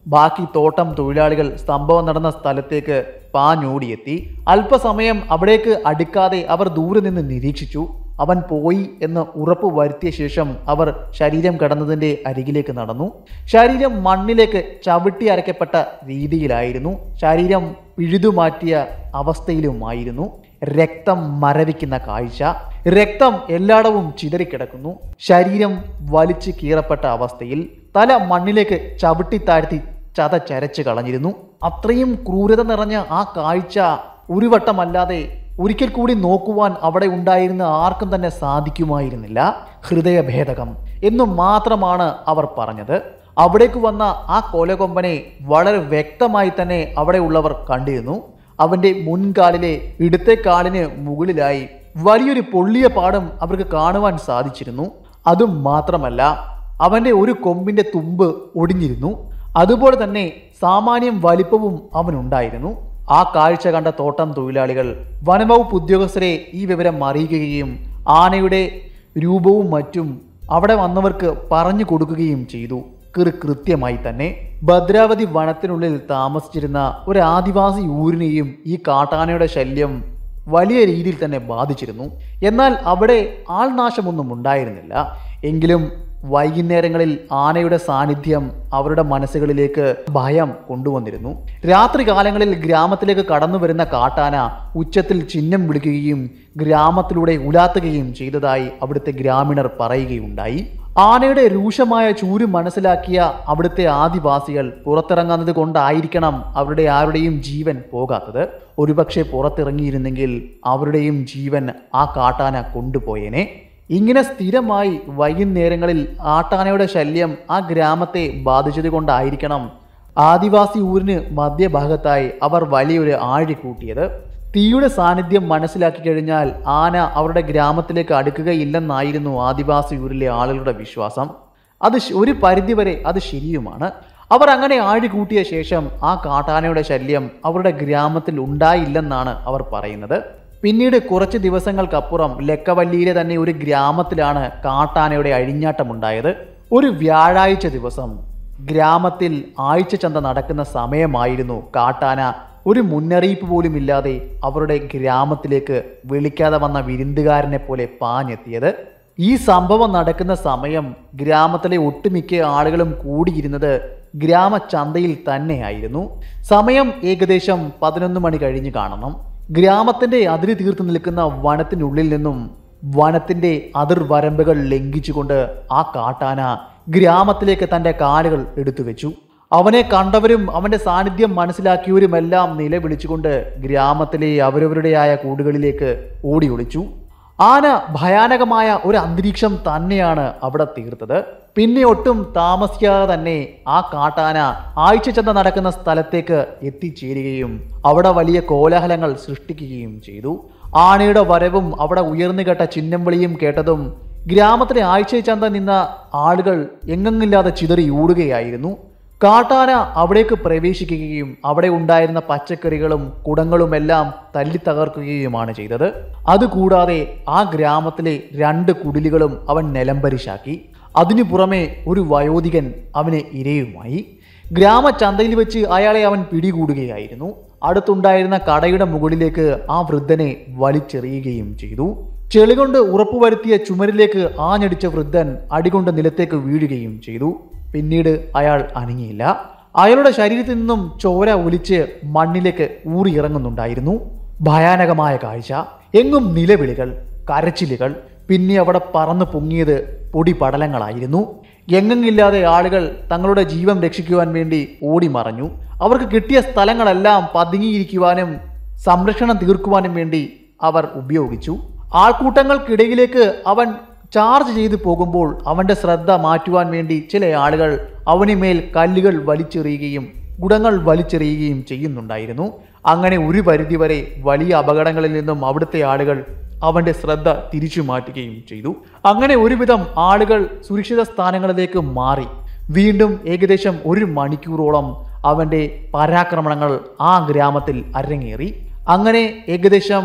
Speaker 1: ബാക്കി തോട്ടം തൊഴിലാളികൾ സംഭവം നടന്ന സ്ഥലത്തേക്ക് പാഞ്ഞോടിയെത്തി. അല്പസമയം അവിടേക്ക് അടുക്കാതെ അവർ ദൂരെ നിന്ന് നിരീക്ഷിച്ചു. അവൻ പോയി എന്ന് ഉറപ്പ് വരുത്തിയ ശേഷം അവർ ശരീരം കിടന്നതിൻ്റെ അരികിലേക്ക് നടന്നു. ശരീരം മണ്ണിലേക്ക് ചവിട്ടി അരയ്ക്കപ്പെട്ട രീതിയിലായിരുന്നു. ശരീരം പിഴുതുമാറ്റിയ അവസ്ഥയിലുമായിരുന്നു. രക്തം മരവിക്കുന്ന കാഴ്ച. രക്തം എല്ലായിടവും ചിതറിക്കിടക്കുന്നു. ശരീരം വലിച്ചു കീറപ്പെട്ട അവസ്ഥയിൽ. തല മണ്ണിലേക്ക് ചവിട്ടി താഴ്ത്തി ചതച്ചരച്ച് കളഞ്ഞിരുന്നു. അത്രയും ക്രൂരത നിറഞ്ഞ ആ കാഴ്ച ഒരു വട്ടമല്ലാതെ ഒരിക്കൽ കൂടി നോക്കുവാൻ അവിടെ ഉണ്ടായിരുന്ന ആർക്കും തന്നെ സാധിക്കുമായിരുന്നില്ല. ഹൃദയഭേദകം എന്നു മാത്രമാണ് അവർ പറഞ്ഞത്. അവിടേക്ക് വന്ന ആ കൊലകൊമ്പനെ വളരെ വ്യക്തമായി തന്നെ അവിടെ ഉള്ളവർ കണ്ടിരുന്നു. അവൻ്റെ മുൻകാലിലെ ഇടത്തെ കാലിന് മുകളിലായി വലിയൊരു പൊള്ളിയ പാടം അവർക്ക് കാണുവാൻ സാധിച്ചിരുന്നു. അതും മാത്രമല്ല, അവൻ്റെ ഒരു കൊമ്പിൻ്റെ തുമ്പ് ഒടിഞ്ഞിരുന്നു. അതുപോലെ തന്നെ സാമാന്യം വലിപ്പവും അവനുണ്ടായിരുന്നു. ആ കാഴ്ച കണ്ട തോട്ടം തൊഴിലാളികൾ വനംവകുപ്പ് ഉദ്യോഗസ്ഥരെ ഈ വിവരം അറിയിക്കുകയും ആനയുടെ രൂപവും മറ്റും അവിടെ വന്നവർക്ക് പറഞ്ഞു കൊടുക്കുകയും ചെയ്തു. കൃത്യമായി തന്നെ ഭദ്രാവതി വനത്തിനുള്ളിൽ താമസിച്ചിരുന്ന ഒരു ആദിവാസി ഊരിനെയും ഈ കാട്ടാനയുടെ ശല്യം വലിയ രീതിയിൽ തന്നെ ബാധിച്ചിരുന്നു. എന്നാൽ അവിടെ ആൾനാശമൊന്നും ഉണ്ടായിരുന്നില്ല. എങ്കിലും വൈകുന്നേരങ്ങളിൽ ആനയുടെ സാന്നിധ്യം അവരുടെ മനസ്സുകളിലേക്ക് ഭയം കൊണ്ടുവന്നിരുന്നു. രാത്രി കാലങ്ങളിൽ ഗ്രാമത്തിലേക്ക് കടന്നു വരുന്ന കാട്ടാന ഉച്ചത്തിൽ ചിഹ്നം വിളിക്കുകയും ഗ്രാമത്തിലൂടെ ഉലാത്തുകയും ചെയ്തതായി അവിടുത്തെ ഗ്രാമീണർ പറയുകയുണ്ടായി. ആനയുടെ രൂക്ഷമായ ചൂര് മനസ്സിലാക്കിയ അവിടുത്തെ ആദിവാസികൾ പുറത്തിറങ്ങുന്നത് കൊണ്ടായിരിക്കണം അവരുടെ ആരുടെയും ജീവൻ പോകാത്തത്. ഒരുപക്ഷെ പുറത്തിറങ്ങിയിരുന്നെങ്കിൽ അവരുടെയും ജീവൻ ആ കാട്ടാന കൊണ്ടുപോയേനെ. ഇങ്ങനെ സ്ഥിരമായി വൈകുന്നേരങ്ങളിൽ ആട്ടാനയുടെ ശല്യം ആ ഗ്രാമത്തെ ബാധിച്ചത് കൊണ്ടായിരിക്കണം ആദിവാസി ഊരിന് മധ്യഭാഗത്തായി അവർ വലിയൊരു ആഴി കൂട്ടിയത്. തീയുടെ സാന്നിധ്യം മനസ്സിലാക്കി കഴിഞ്ഞാൽ ആന അവരുടെ ഗ്രാമത്തിലേക്ക് അടുക്കുകയില്ലെന്നായിരുന്നു ആദിവാസി ഊരിലെ ആളുകളുടെ വിശ്വാസം. അത് ഒരു പരിധിവരെ അത് ശരിയുമാണ്. അവർ അങ്ങനെ ആഴി കൂട്ടിയ ശേഷം ആ കാട്ടാനയുടെ ശല്യം അവരുടെ ഗ്രാമത്തിൽ ഉണ്ടായില്ലെന്നാണ് അവർ പറയുന്നത്. പിന്നീട് കുറച്ച് ദിവസങ്ങൾക്കപ്പുറം ലക്കവല്ലിയിലെ തന്നെ ഒരു ഗ്രാമത്തിലാണ് കാട്ടാനയുടെ അഴിഞ്ഞാട്ടമുണ്ടായത്. ഒരു വ്യാഴാഴ്ച ദിവസം ഗ്രാമത്തിൽ ആഴ്ച ചന്ത നടക്കുന്ന സമയമായിരുന്നു കാട്ടാന ഒരു മുന്നറിയിപ്പ് പോലും ഇല്ലാതെ അവരുടെ ഗ്രാമത്തിലേക്ക് വിളിക്കാതെ വന്ന വിരുന്നുകാരനെ പോലെ പാഞ്ഞെത്തിയത്. ഈ സംഭവം നടക്കുന്ന സമയം ഗ്രാമത്തിലെ ഒട്ടുമിക്ക ആളുകളും കൂടിയിരുന്നത് ഗ്രാമചന്തയിൽ തന്നെയായിരുന്നു. സമയം ഏകദേശം 11 മണി കഴിഞ്ഞ് കാണണം. ഗ്രാമത്തിന്റെ അതിര് തീർത്ത് നിൽക്കുന്ന വനത്തിനുള്ളിൽ നിന്നും വനത്തിന്റെ അതിർവരമ്പുകൾ ലംഘിച്ചുകൊണ്ട് ആ കാട്ടാന ഗ്രാമത്തിലേക്ക് തൻ്റെ കാലുകൾ എടുത്തു വെച്ചു. അവനെ കണ്ടവരും അവന്റെ സാന്നിധ്യം മനസ്സിലാക്കിയവരുമെല്ലാം നിലവിളിച്ചുകൊണ്ട് ഗ്രാമത്തിലെ അവരവരുടെയായ കൂടുകളിലേക്ക് ഓടി ഒളിച്ചു. ആന ഭയാനകമായ ഒരു അന്തരീക്ഷം തന്നെയാണ് അവിടെ തീർത്തത്. പിന്നെ ഒട്ടും താമസിക്കാതെ തന്നെ ആ കാട്ടാന ആഴ്ചചന്ത നടക്കുന്ന സ്ഥലത്തേക്ക് എത്തിച്ചേരുകയും അവിടെ വലിയ കോലാഹലങ്ങൾ സൃഷ്ടിക്കുകയും ചെയ്തു. ആനയുടെ വരവും അവിടെ ഉയർന്നു കേട്ട ചിഹ്നം വിളിയും കേട്ടതും ഗ്രാമത്തിലെ ആഴ്ചചന്ത നിന്ന ആളുകൾ എങ്ങെങ്ങില്ലാതെ ചിതറി ഓടുകയായിരുന്നു. കാട്ടാന അവിടേക്ക് പ്രവേശിക്കുകയും അവിടെ ഉണ്ടായിരുന്ന പച്ചക്കറികളും കുടങ്ങളുമെല്ലാം തല്ലി തകർക്കുകയുമാണ് ചെയ്തത്. അതുകൂടാതെ ആ ഗ്രാമത്തിലെ 2 കുടിലുകളും അവൻ നിലംപരിശാക്കി. അതിനു പുറമെ ഒരു വയോധികൻ അവന് ഇരയുമായി. ഗ്രാമചന്തയിൽ വെച്ച് അയാളെ അവൻ പിടികൂടുകയായിരുന്നു. അടുത്തുണ്ടായിരുന്ന കടയുടെ മുകളിലേക്ക് ആ വൃദ്ധനെ വലിച്ചെറിയുകയും ചെയ്തു. ചെളികൊണ്ട് ഉറപ്പുവരുത്തിയ ചുമരിലേക്ക് ആഞ്ഞടിച്ച വൃദ്ധൻ അടികൊണ്ട് നിലത്തേക്ക് വീഴുകയും ചെയ്തു. പിന്നീട് അയാൾ അനങ്ങിയില്ല. അയാളുടെ ശരീരത്തിൽ നിന്നും ചോര ഒലിച്ച് മണ്ണിലേക്ക് ഊറിയിറങ്ങുന്നുണ്ടായിരുന്നു. ഭയാനകമായ കാഴ്ച. എങ്ങും നിലവിളികൾ, കരച്ചിലുകൾ. പിന്നെ അവിടെ പറന്നു പൊങ്ങിയത് പൊടിപടലങ്ങളായിരുന്നു. എങ്ങെങ്ങില്ലാതെ ആളുകൾ തങ്ങളുടെ ജീവൻ രക്ഷിക്കുവാൻ വേണ്ടി ഓടി മറഞ്ഞു. അവർക്ക് കിട്ടിയ സ്ഥലങ്ങളെല്ലാം പതുങ്ങിയിരിക്കുവാനും സംരക്ഷണം തീർക്കുവാനും വേണ്ടി അവർ ഉപയോഗിച്ചു. ആൾക്കൂട്ടങ്ങൾക്കിടയിലേക്ക് അവൻ ചാർജ് ചെയ്തു പോകുമ്പോൾ അവൻ്റെ ശ്രദ്ധ മാറ്റുവാൻ വേണ്ടി ചില ആളുകൾ അവന് മേൽ കല്ലുകൾ വലിച്ചെറിയുകയും കുടങ്ങൾ വലിച്ചെറിയുകയും ചെയ്യുന്നുണ്ടായിരുന്നു. അങ്ങനെ ഒരു പരിധിവരെ വലിയ അപകടങ്ങളിൽ നിന്നും അവിടുത്തെ ആളുകൾ അവൻ്റെ ശ്രദ്ധ തിരിച്ചു മാറ്റുകയും ചെയ്തു. അങ്ങനെ ഒരുവിധം ആളുകൾ സുരക്ഷിത സ്ഥാനങ്ങളിലേക്ക് മാറി. വീണ്ടും ഏകദേശം 1 മണിക്കൂറോളം അവൻ്റെ പരാക്രമണങ്ങൾ ആ ഗ്രാമത്തിൽ അരങ്ങേറി. അങ്ങനെ ഏകദേശം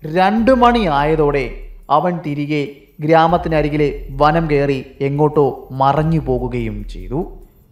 Speaker 1: 2 മണി ആയതോടെ അവൻ തിരികെ ഗ്രാമത്തിനരികിലെ വനം കയറി എങ്ങോട്ടോ മറഞ്ഞു പോകുകയും ചെയ്തു.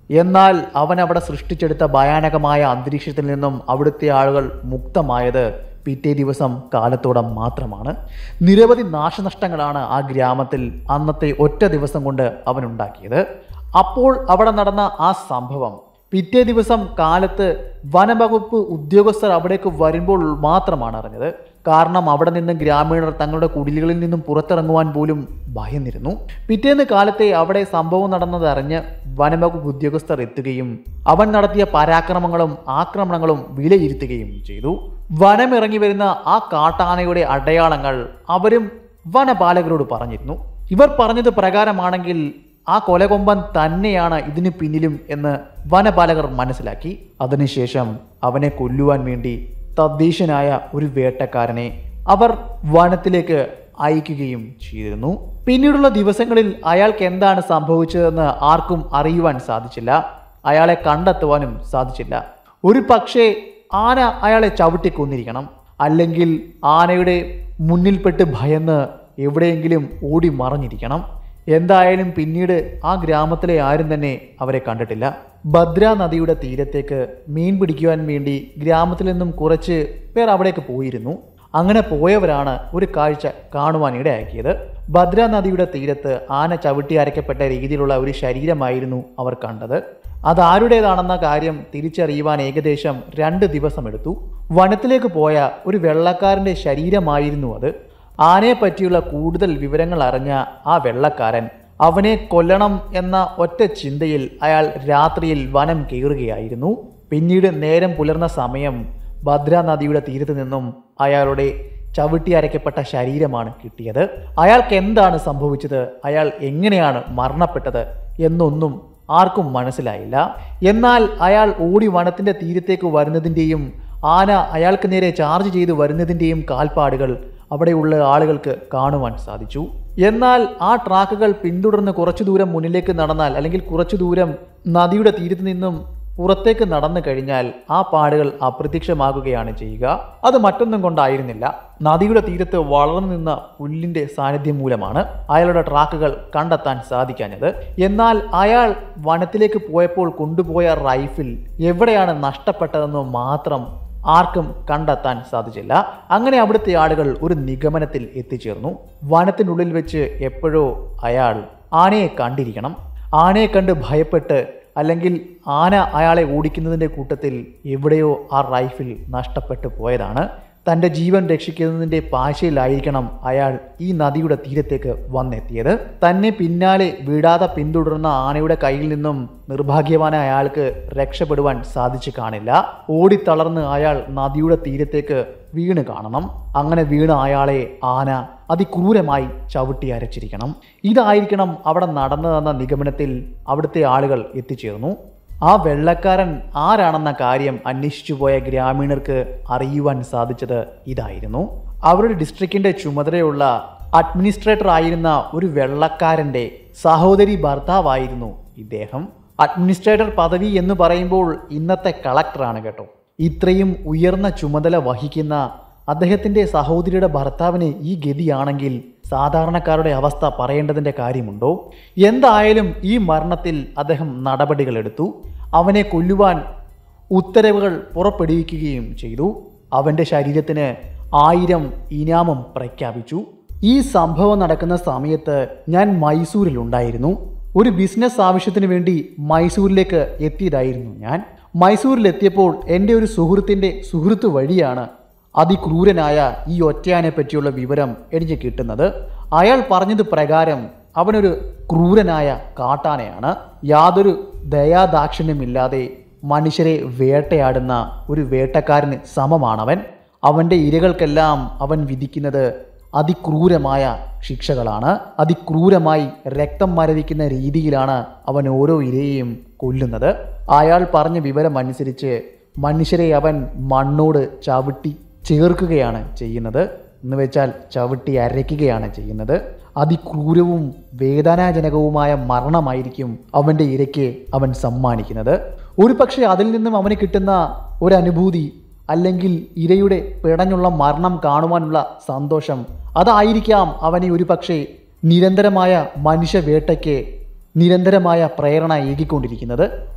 Speaker 1: എന്നാൽ അവൻ അവിടെ സൃഷ്ടിച്ചെടുത്ത ഭയാനകമായ അന്തരീക്ഷത്തിൽ നിന്നും അവിടുത്തെ ആളുകൾ മുക്തമായത് പിറ്റേ ദിവസം കാലത്തോടെ മാത്രമാണ്. നിരവധി നാശനഷ്ടങ്ങളാണ് ആ ഗ്രാമത്തിൽ അന്നത്തെ ഒറ്റ ദിവസം കൊണ്ട് അവനുണ്ടാക്കിയത്. അപ്പോൾ അവിടെ നടന്ന ആ സംഭവം പിറ്റേ ദിവസം കാലത്ത് വനംവകുപ്പ് ഉദ്യോഗസ്ഥർ അവിടേക്ക് വരുമ്പോൾ മാത്രമാണ് അറിഞ്ഞത്. കാരണം അവിടെ നിന്ന് ഗ്രാമീണർ തങ്ങളുടെ കുടിലുകളിൽ നിന്നും പുറത്തിറങ്ങുവാൻ പോലും ഭയന്നിരുന്നു. പിറ്റേന്ന് കാലത്തെ അവിടെ സംഭവം നടന്നത് അറിഞ്ഞ് വനംവകുപ്പ് ഉദ്യോഗസ്ഥർ എത്തുകയും അവൻ നടത്തിയ പരാക്രമങ്ങളും ആക്രമണങ്ങളും വിലയിരുത്തുകയും ചെയ്തു. വനമിറങ്ങി വരുന്ന ആ കാട്ടാനയുടെ അടയാളങ്ങൾ അവരും വനപാലകരോട് പറഞ്ഞിരുന്നു. ഇവർ പറഞ്ഞത് പ്രകാരമാണെങ്കിൽ ആ കൊലകൊമ്പൻ തന്നെയാണ് ഇതിന് പിന്നിലും എന്ന് വനപാലകർ മനസ്സിലാക്കി. അതിനുശേഷം അവനെ കൊല്ലുവാൻ വേണ്ടി തദ്ദേശനായ ഒരു വേട്ടക്കാരനെ അവർ വനത്തിലേക്ക് അയക്കുകയും ചെയ്തിരുന്നു. പിന്നീടുള്ള ദിവസങ്ങളിൽ അയാൾക്ക് എന്താണ് സംഭവിച്ചതെന്ന് ആർക്കും അറിയുവാൻ സാധിച്ചില്ല. അയാളെ കണ്ടെത്തുവാനും സാധിച്ചില്ല. ഒരു പക്ഷേ ആന അയാളെ ചവിട്ടിക്കൊന്നിരിക്കണം, അല്ലെങ്കിൽ ആനയുടെ മുന്നിൽപ്പെട്ട് ഭയന്ന് എവിടെയെങ്കിലും ഓടി മറഞ്ഞിരിക്കണം. എന്തായാലും പിന്നീട് ആ ഗ്രാമത്തിലെ ആരും തന്നെ അവരെ കണ്ടിട്ടില്ല. ഭദ്ര നദിയുടെ തീരത്തേക്ക് മീൻ പിടിക്കുവാൻ വേണ്ടി ഗ്രാമത്തിൽ നിന്നും കുറച്ച് പേർ അവിടേക്ക് പോയിരുന്നു. അങ്ങനെ പോയവരാണ് ഒരു കാഴ്ച കാണുവാൻ ഇടയാക്കിയത്. ഭദ്ര നദിയുടെ തീരത്ത് ആന ചവിട്ടി അരയ്ക്കപ്പെട്ട രീതിയിലുള്ള ഒരു ശരീരമായിരുന്നു അവർ കണ്ടത്. അതാരുടേതാണെന്ന കാര്യം തിരിച്ചറിയുവാൻ ഏകദേശം 2 ദിവസമെടുത്തു. വനത്തിലേക്ക് പോയ ഒരു വെള്ളക്കാരൻ്റെ ശരീരമായിരുന്നു അത്. ആനയെ പറ്റിയുള്ള കൂടുതൽ വിവരങ്ങൾ അറിഞ്ഞ ആ വെള്ളക്കാരൻ അവനെ കൊല്ലണം എന്ന ഒറ്റ ചിന്തയിൽ അയാൾ രാത്രിയിൽ വനം കയറുകയായിരുന്നു. പിന്നീട് നേരം പുലർന്ന സമയം ഭദ്ര നദിയുടെ തീരത്ത് നിന്നും അയാളുടെ ചവിട്ടി അരയ്ക്കപ്പെട്ട ശരീരമാണ് കിട്ടിയത്. അയാൾക്ക് എന്താണ് സംഭവിച്ചത്, അയാൾ എങ്ങനെയാണ് മരണപ്പെട്ടത് എന്നൊന്നും ആർക്കും മനസ്സിലായില്ല. എന്നാൽ അയാൾ ഓടി വനത്തിൻ്റെ തീരത്തേക്ക് വരുന്നതിൻ്റെയും ആന അയാൾക്ക് നേരെ ചാർജ് ചെയ്ത് വരുന്നതിൻ്റെയും കാൽപ്പാടുകൾ അവിടെയുള്ള ആളുകൾക്ക് കാണുവാൻ സാധിച്ചു. എന്നാൽ ആ ട്രാക്കുകൾ പിന്തുടർന്ന് കുറച്ചു ദൂരം മുന്നിലേക്ക് നടന്നാൽ, അല്ലെങ്കിൽ കുറച്ചു ദൂരം നദിയുടെ തീരത്ത് നിന്നും പുറത്തേക്ക് നടന്നു കഴിഞ്ഞാൽ ആ പാടുകൾ അപ്രത്യക്ഷമാകുകയാണ് ചെയ്യുക. അത് മറ്റൊന്നും കൊണ്ടായിരുന്നില്ല, നദിയുടെ തീരത്ത് വളർന്നു നിന്ന പുല്ലിൻ്റെ സാന്നിധ്യം മൂലമാണ് അയാളുടെ ട്രാക്കുകൾ കണ്ടെത്താൻ സാധിക്കാഞ്ഞത്. എന്നാൽ അയാൾ വനത്തിലേക്ക് പോയപ്പോൾ കൊണ്ടുപോയ റൈഫിൾ എവിടെയാണ് നഷ്ടപ്പെട്ടതെന്ന് മാത്രം ആർക്കും കണ്ടെത്താൻ സാധിച്ചില്ല. അങ്ങനെ അവിടുത്തെ ആളുകൾ ഒരു നിഗമനത്തിൽ എത്തിച്ചേർന്നു. വനത്തിനുള്ളിൽ വെച്ച് എപ്പോഴോ അയാൾ ആനയെ കണ്ടിരിക്കണം. ആനയെ കണ്ട് ഭയപ്പെട്ട്, അല്ലെങ്കിൽ ആന അയാളെ ഓടിക്കുന്നതിൻ്റെ കൂട്ടത്തിൽ എവിടെയോ ആ റൈഫിൾ നഷ്ടപ്പെട്ടു പോയതാണ്. തൻ്റെ ജീവൻ രക്ഷിക്കുന്നതിൻ്റെ പാശയിലായിരിക്കണം അയാൾ ഈ നദിയുടെ തീരത്തേക്ക് വന്നെത്തിയത്. തന്നെ പിന്നാലെ വിടാതെ പിന്തുടർന്ന ആനയുടെ കയ്യിൽ നിന്നും നിർഭാഗ്യവാനായ അയാൾക്ക് രക്ഷപ്പെടുവാൻ സാധിച്ചു കാണില്ല. ഓടിത്തളർന്ന് അയാൾ നദിയുടെ തീരത്തേക്ക് വീണ് കാണണം. അങ്ങനെ വീണ അയാളെ ആന അതിക്രൂരമായി ചവിട്ടി അരച്ചിരിക്കണം. ഇതായിരിക്കണം അവിടെ നടന്നതെന്ന നിഗമനത്തിൽ അവിടുത്തെ ആളുകൾ എത്തിച്ചേർന്നു. ആ വെള്ളക്കാരൻ ആരാണെന്ന കാര്യം അന്വേഷിച്ചു പോയ ഗ്രാമീണർക്ക് അറിയുവാൻ സാധിച്ചത് ഇതായിരുന്നു. അവരുടെ ഡിസ്ട്രിക്റ്റിൻ്റെ ചുമതലയുള്ള അഡ്മിനിസ്ട്രേറ്റർ ആയിരുന്ന ഒരു വെള്ളക്കാരൻ്റെ സഹോദരി ഭർത്താവായിരുന്നു ഇദ്ദേഹം. അഡ്മിനിസ്ട്രേറ്റർ പദവി എന്ന് പറയുമ്പോൾ ഇന്നത്തെ കളക്ടറാണ് കേട്ടോ. ഇത്രയും ഉയർന്ന ചുമതല വഹിക്കുന്ന അദ്ദേഹത്തിൻ്റെ സഹോദരിയുടെ ഭർത്താവിന് ഈ ഗതിയാണെങ്കിൽ സാധാരണക്കാരുടെ അവസ്ഥ പറയേണ്ടതിൻ്റെ കാര്യമുണ്ടോ? എന്തായാലും ഈ മരണത്തിൽ അദ്ദേഹം നടപടികളെടുത്തു. അവനെ കൊല്ലുവാൻ ഉത്തരവുകൾ പുറപ്പെടുവിക്കുകയും ചെയ്തു. അവൻ്റെ ശരീരത്തിന് 1000 ഇനാമം പ്രഖ്യാപിച്ചു. ഈ സംഭവം നടക്കുന്ന സമയത്ത് ഞാൻ മൈസൂരിലുണ്ടായിരുന്നു. ഒരു ബിസിനസ് ആവശ്യത്തിന് വേണ്ടി മൈസൂരിലേക്ക് എത്തിയതായിരുന്നു ഞാൻ. മൈസൂരിലെത്തിയപ്പോൾ എൻ്റെ ഒരു സുഹൃത്തിൻ്റെ സുഹൃത്ത് വഴിയാണ് അതിക്രൂരനായ ഈ ഒറ്റയാനെ പറ്റിയുള്ള വിവരം എനിക്ക് കിട്ടുന്നത്. അയാൾ പറഞ്ഞത് പ്രകാരം അവനൊരു ക്രൂരനായ കാട്ടാനയാണ്. യാതൊരു ദയാദാക്ഷിണ്യമില്ലാതെ മനുഷ്യരെ വേട്ടയാടുന്ന ഒരു വേട്ടക്കാരന് സമമാണവൻ. അവൻ്റെ ഇരകൾക്കെല്ലാം അവൻ വിധിക്കുന്നത് അതിക്രൂരമായ ശിക്ഷകളാണ്. അതിക്രൂരമായി രക്തം മരവിക്കുന്ന രീതിയിലാണ് അവൻ ഓരോ ഇരയെയും കൊല്ലുന്നത്. അയാൾ പറഞ്ഞ വിവരം അനുസരിച്ച് മനുഷ്യരെ അവൻ മണ്ണോട് ചവിട്ടി ചേർക്കുകയാണ് ചെയ്യുന്നത്. എന്ന് വെച്ചാൽ ചവിട്ടി അരയ്ക്കുകയാണ് ചെയ്യുന്നത്. അതിക്രൂരവും വേദനാജനകവുമായ മരണമായിരിക്കും അവൻ്റെ ഇരയ്ക്ക് അവൻ സമ്മാനിക്കുന്നത്. ഒരു പക്ഷേ അതിൽ നിന്നും അവന് കിട്ടുന്ന ഒരനുഭൂതി, അല്ലെങ്കിൽ ഇരയുടെ പിടഞ്ഞുള്ള മരണം കാണുവാനുള്ള സന്തോഷം, അതായിരിക്കാം അവനെ ഒരു പക്ഷേ നിരന്തരമായ മനുഷ്യവേട്ടയ്ക്ക് നിരന്തരമായ പ്രേരണ ഏകിക്കൊണ്ടിരിക്കുന്നത്.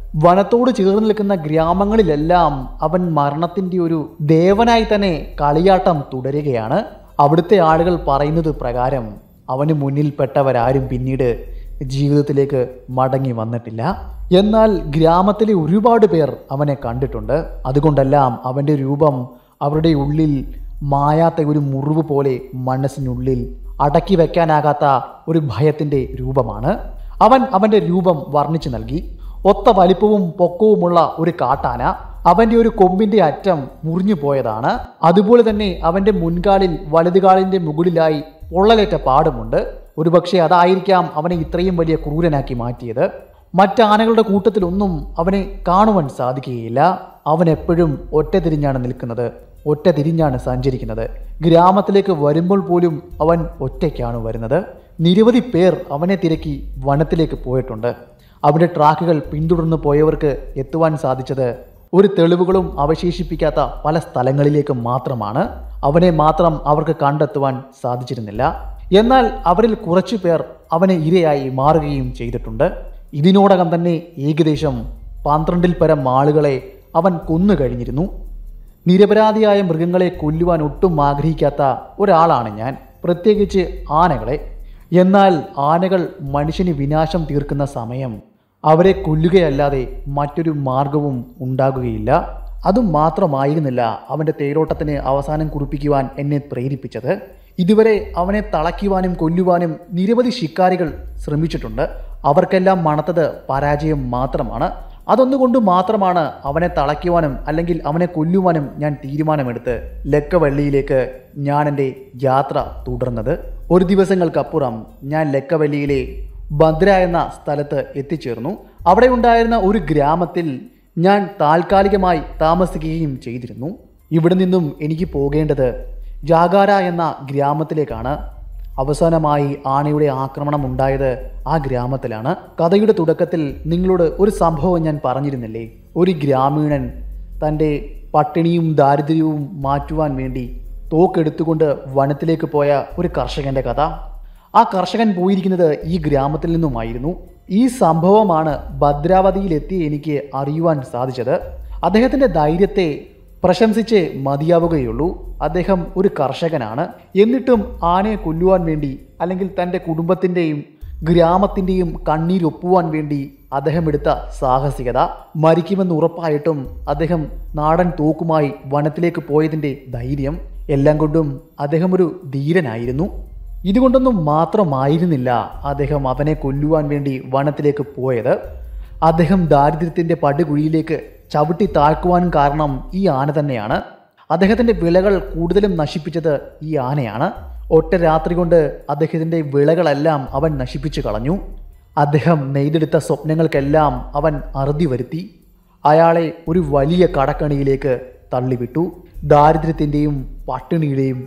Speaker 1: വനത്തോട് ചേർന്ന് നിൽക്കുന്ന ഗ്രാമങ്ങളിലെല്ലാം അവൻ മരണത്തിൻ്റെ ഒരു ദേവനായി തന്നെ കളിയാട്ടം തുടരുകയാണ്. അവിടുത്തെ ആളുകൾ പറയുന്നത് പ്രകാരം അവന് മുന്നിൽപ്പെട്ടവരാരും പിന്നീട് ജീവിതത്തിലേക്ക് മടങ്ങി വന്നിട്ടില്ല. എന്നാൽ ഗ്രാമത്തിലെ ഒരുപാട് പേർ അവനെ കണ്ടിട്ടുണ്ട്. അതുകൊണ്ടെല്ലാം അവൻ്റെ രൂപം അവരുടെ ഉള്ളിൽ മായാത്ത ഒരു മുറിവ് പോലെ മനസ്സിനുള്ളിൽ അടക്കി വയ്ക്കാനാകാത്ത ഒരു ഭയത്തിൻ്റെ രൂപമാണ്. അവൻ അവൻ്റെ രൂപം വർണ്ണിച്ചു നൽകി. ഒത്ത വലിപ്പവും പൊക്കവുമുള്ള ഒരു കാട്ടാന. അവൻ്റെ ഒരു കൊമ്പിൻ്റെ അറ്റം മുറിഞ്ഞു പോയതാണ്. അതുപോലെ തന്നെ അവൻ്റെ മുൻകാലിൽ വലതുകാലിൻ്റെ മുകളിലായി പൊള്ളലേറ്റ പാടുമുണ്ട്. ഒരുപക്ഷെ അതായിരിക്കാം അവനെ ഇത്രയും വലിയ ക്രൂരനാക്കി മാറ്റിയത്. മറ്റാനകളുടെ കൂട്ടത്തിലൊന്നും അവനെ കാണുവാൻ സാധിക്കുകയില്ല. അവൻ എപ്പോഴും ഒറ്റ തിരിഞ്ഞാണ് നിൽക്കുന്നത്, ഒറ്റ തിരിഞ്ഞാണ് സഞ്ചരിക്കുന്നത്. ഗ്രാമത്തിലേക്ക് വരുമ്പോൾ പോലും അവൻ ഒറ്റയ്ക്കാണ് വരുന്നത്. നിരവധി പേർ അവനെ തിരക്കി വനത്തിലേക്ക് പോയിട്ടുണ്ട്. അവിടെ ട്രാക്കുകൾ പിന്തുടർന്ന് പോയവർക്ക് എത്തുവാൻ സാധിച്ചത് ഒരു തെളിവുകളും അവശേഷിപ്പിക്കാത്ത പല സ്ഥലങ്ങളിലേക്ക് മാത്രമാണ്. അവനെ മാത്രം അവർക്ക് കണ്ടെത്തുവാൻ സാധിച്ചിരുന്നില്ല. എന്നാൽ അവരിൽ കുറച്ചു പേർ അവനെ ഇരയായി മാറുകയും ചെയ്തിട്ടുണ്ട്. ഇതിനോടകം തന്നെ ഏകദേശം 12-ൽ പരം ആളുകളെ അവൻ കൊന്നു കഴിഞ്ഞിരുന്നു. നിരപരാധിയായ മൃഗങ്ങളെ കൊല്ലുവാൻ ഒട്ടും ആഗ്രഹിക്കാത്ത ഒരാളാണ് ഞാൻ, പ്രത്യേകിച്ച് ആനകളെ. എന്നാൽ ആനകൾ മനുഷ്യന് വിനാശം തീർക്കുന്ന സമയം അവരെ കൊല്ലുകയല്ലാതെ മറ്റൊരു മാർഗവും ഉണ്ടാകുകയില്ല. അതും മാത്രമായിരുന്നില്ല അവൻ്റെ തേരോട്ടത്തിന് അവസാനം കുറിപ്പിക്കുവാൻ എന്നെ പ്രേരിപ്പിച്ചത്. ഇതുവരെ അവനെ തളയ്ക്കുവാനും കൊല്ലുവാനും നിരവധി ശിക്കാരികൾ ശ്രമിച്ചിട്ടുണ്ട്. അവർക്കെല്ലാം മണത്തത് പരാജയം മാത്രമാണ്. അതൊന്നുകൊണ്ട് മാത്രമാണ് അവനെ തളയ്ക്കുവാനും അല്ലെങ്കിൽ അവനെ കൊല്ലുവാനും ഞാൻ തീരുമാനമെടുത്ത് ലക്കവള്ളിയിലേക്ക് ഞാൻ എൻ്റെ യാത്ര തുടർന്നത്. ഒരു ദിവസങ്ങൾക്കപ്പുറം ഞാൻ ലക്കവള്ളിയിലെ ഭദ്ര എന്ന സ്ഥലത്ത് എത്തിച്ചേർന്നു. അവിടെ ഉണ്ടായിരുന്ന ഒരു ഗ്രാമത്തിൽ ഞാൻ താൽക്കാലികമായി താമസിക്കുകയും ചെയ്തിരുന്നു. ഇവിടെ നിന്നും എനിക്ക് പോകേണ്ടത് ജാഗാര എന്ന ഗ്രാമത്തിലേക്കാണ്. അവസാനമായി ആനയുടെ ആക്രമണം ഉണ്ടായത് ആ ഗ്രാമത്തിലാണ്. കഥയുടെ തുടക്കത്തിൽ നിങ്ങളോട് ഒരു സംഭവം ഞാൻ പറഞ്ഞിരുന്നില്ലേ? ഒരു ഗ്രാമീണൻ തൻ്റെ പട്ടിണിയും ദാരിദ്ര്യവും മാറ്റുവാൻ വേണ്ടി തോക്കെടുത്തുകൊണ്ട് വനത്തിലേക്ക് പോയ ഒരു കർഷകൻ്റെ കഥ. ആ കർഷകൻ പോയിരിക്കുന്നത് ഈ ഗ്രാമത്തിൽ നിന്നുമായിരുന്നു. ഈ സംഭവമാണ് ഭദ്രാവതിയിലെത്തി എനിക്ക് അറിയുവാൻ സാധിച്ചത്. അദ്ദേഹത്തിൻ്റെ ധൈര്യത്തെ പ്രശംസിച്ച് മതിയാവുകയുള്ളൂ. അദ്ദേഹം ഒരു കർഷകനാണ്. എന്നിട്ടും ആനയെ കൊല്ലുവാൻ വേണ്ടി അല്ലെങ്കിൽ തൻ്റെ കുടുംബത്തിൻ്റെയും ഗ്രാമത്തിൻ്റെയും കണ്ണീരൊപ്പുവാൻ വേണ്ടി അദ്ദേഹം എടുത്ത സാഹസികത, മരിക്കുമെന്ന് ഉറപ്പായിട്ടും അദ്ദേഹം നാടൻ തോക്കുമായി വനത്തിലേക്ക് പോയതിൻ്റെ ധൈര്യം, എല്ലാം കൊണ്ടും അദ്ദേഹം ഒരു ധീരനായിരുന്നു. ഇതുകൊണ്ടൊന്നും മാത്രമായിരുന്നില്ല അദ്ദേഹം അവനെ കൊല്ലുവാൻ വേണ്ടി വനത്തിലേക്ക് പോയത്. അദ്ദേഹം ദാരിദ്ര്യത്തിൻ്റെ പടുകുഴിയിലേക്ക് ചവിട്ടി താഴ്ക്കുവാനും കാരണം ഈ ആന തന്നെയാണ്. അദ്ദേഹത്തിൻ്റെ വിളകൾ കൂടുതലും നശിപ്പിച്ചത് ഈ ആനയാണ്. ഒറ്റ രാത്രി കൊണ്ട് അദ്ദേഹത്തിൻ്റെ വിളകളെല്ലാം അവൻ നശിപ്പിച്ചു കളഞ്ഞു. അദ്ദേഹം നെയ്തെടുത്ത സ്വപ്നങ്ങൾക്കെല്ലാം അവൻ അറുതി വരുത്തി. അയാളെ ഒരു വലിയ കടക്കണിയിലേക്ക് തള്ളിവിട്ടു. ദാരിദ്ര്യത്തിൻ്റെയും പട്ടിണിയുടെയും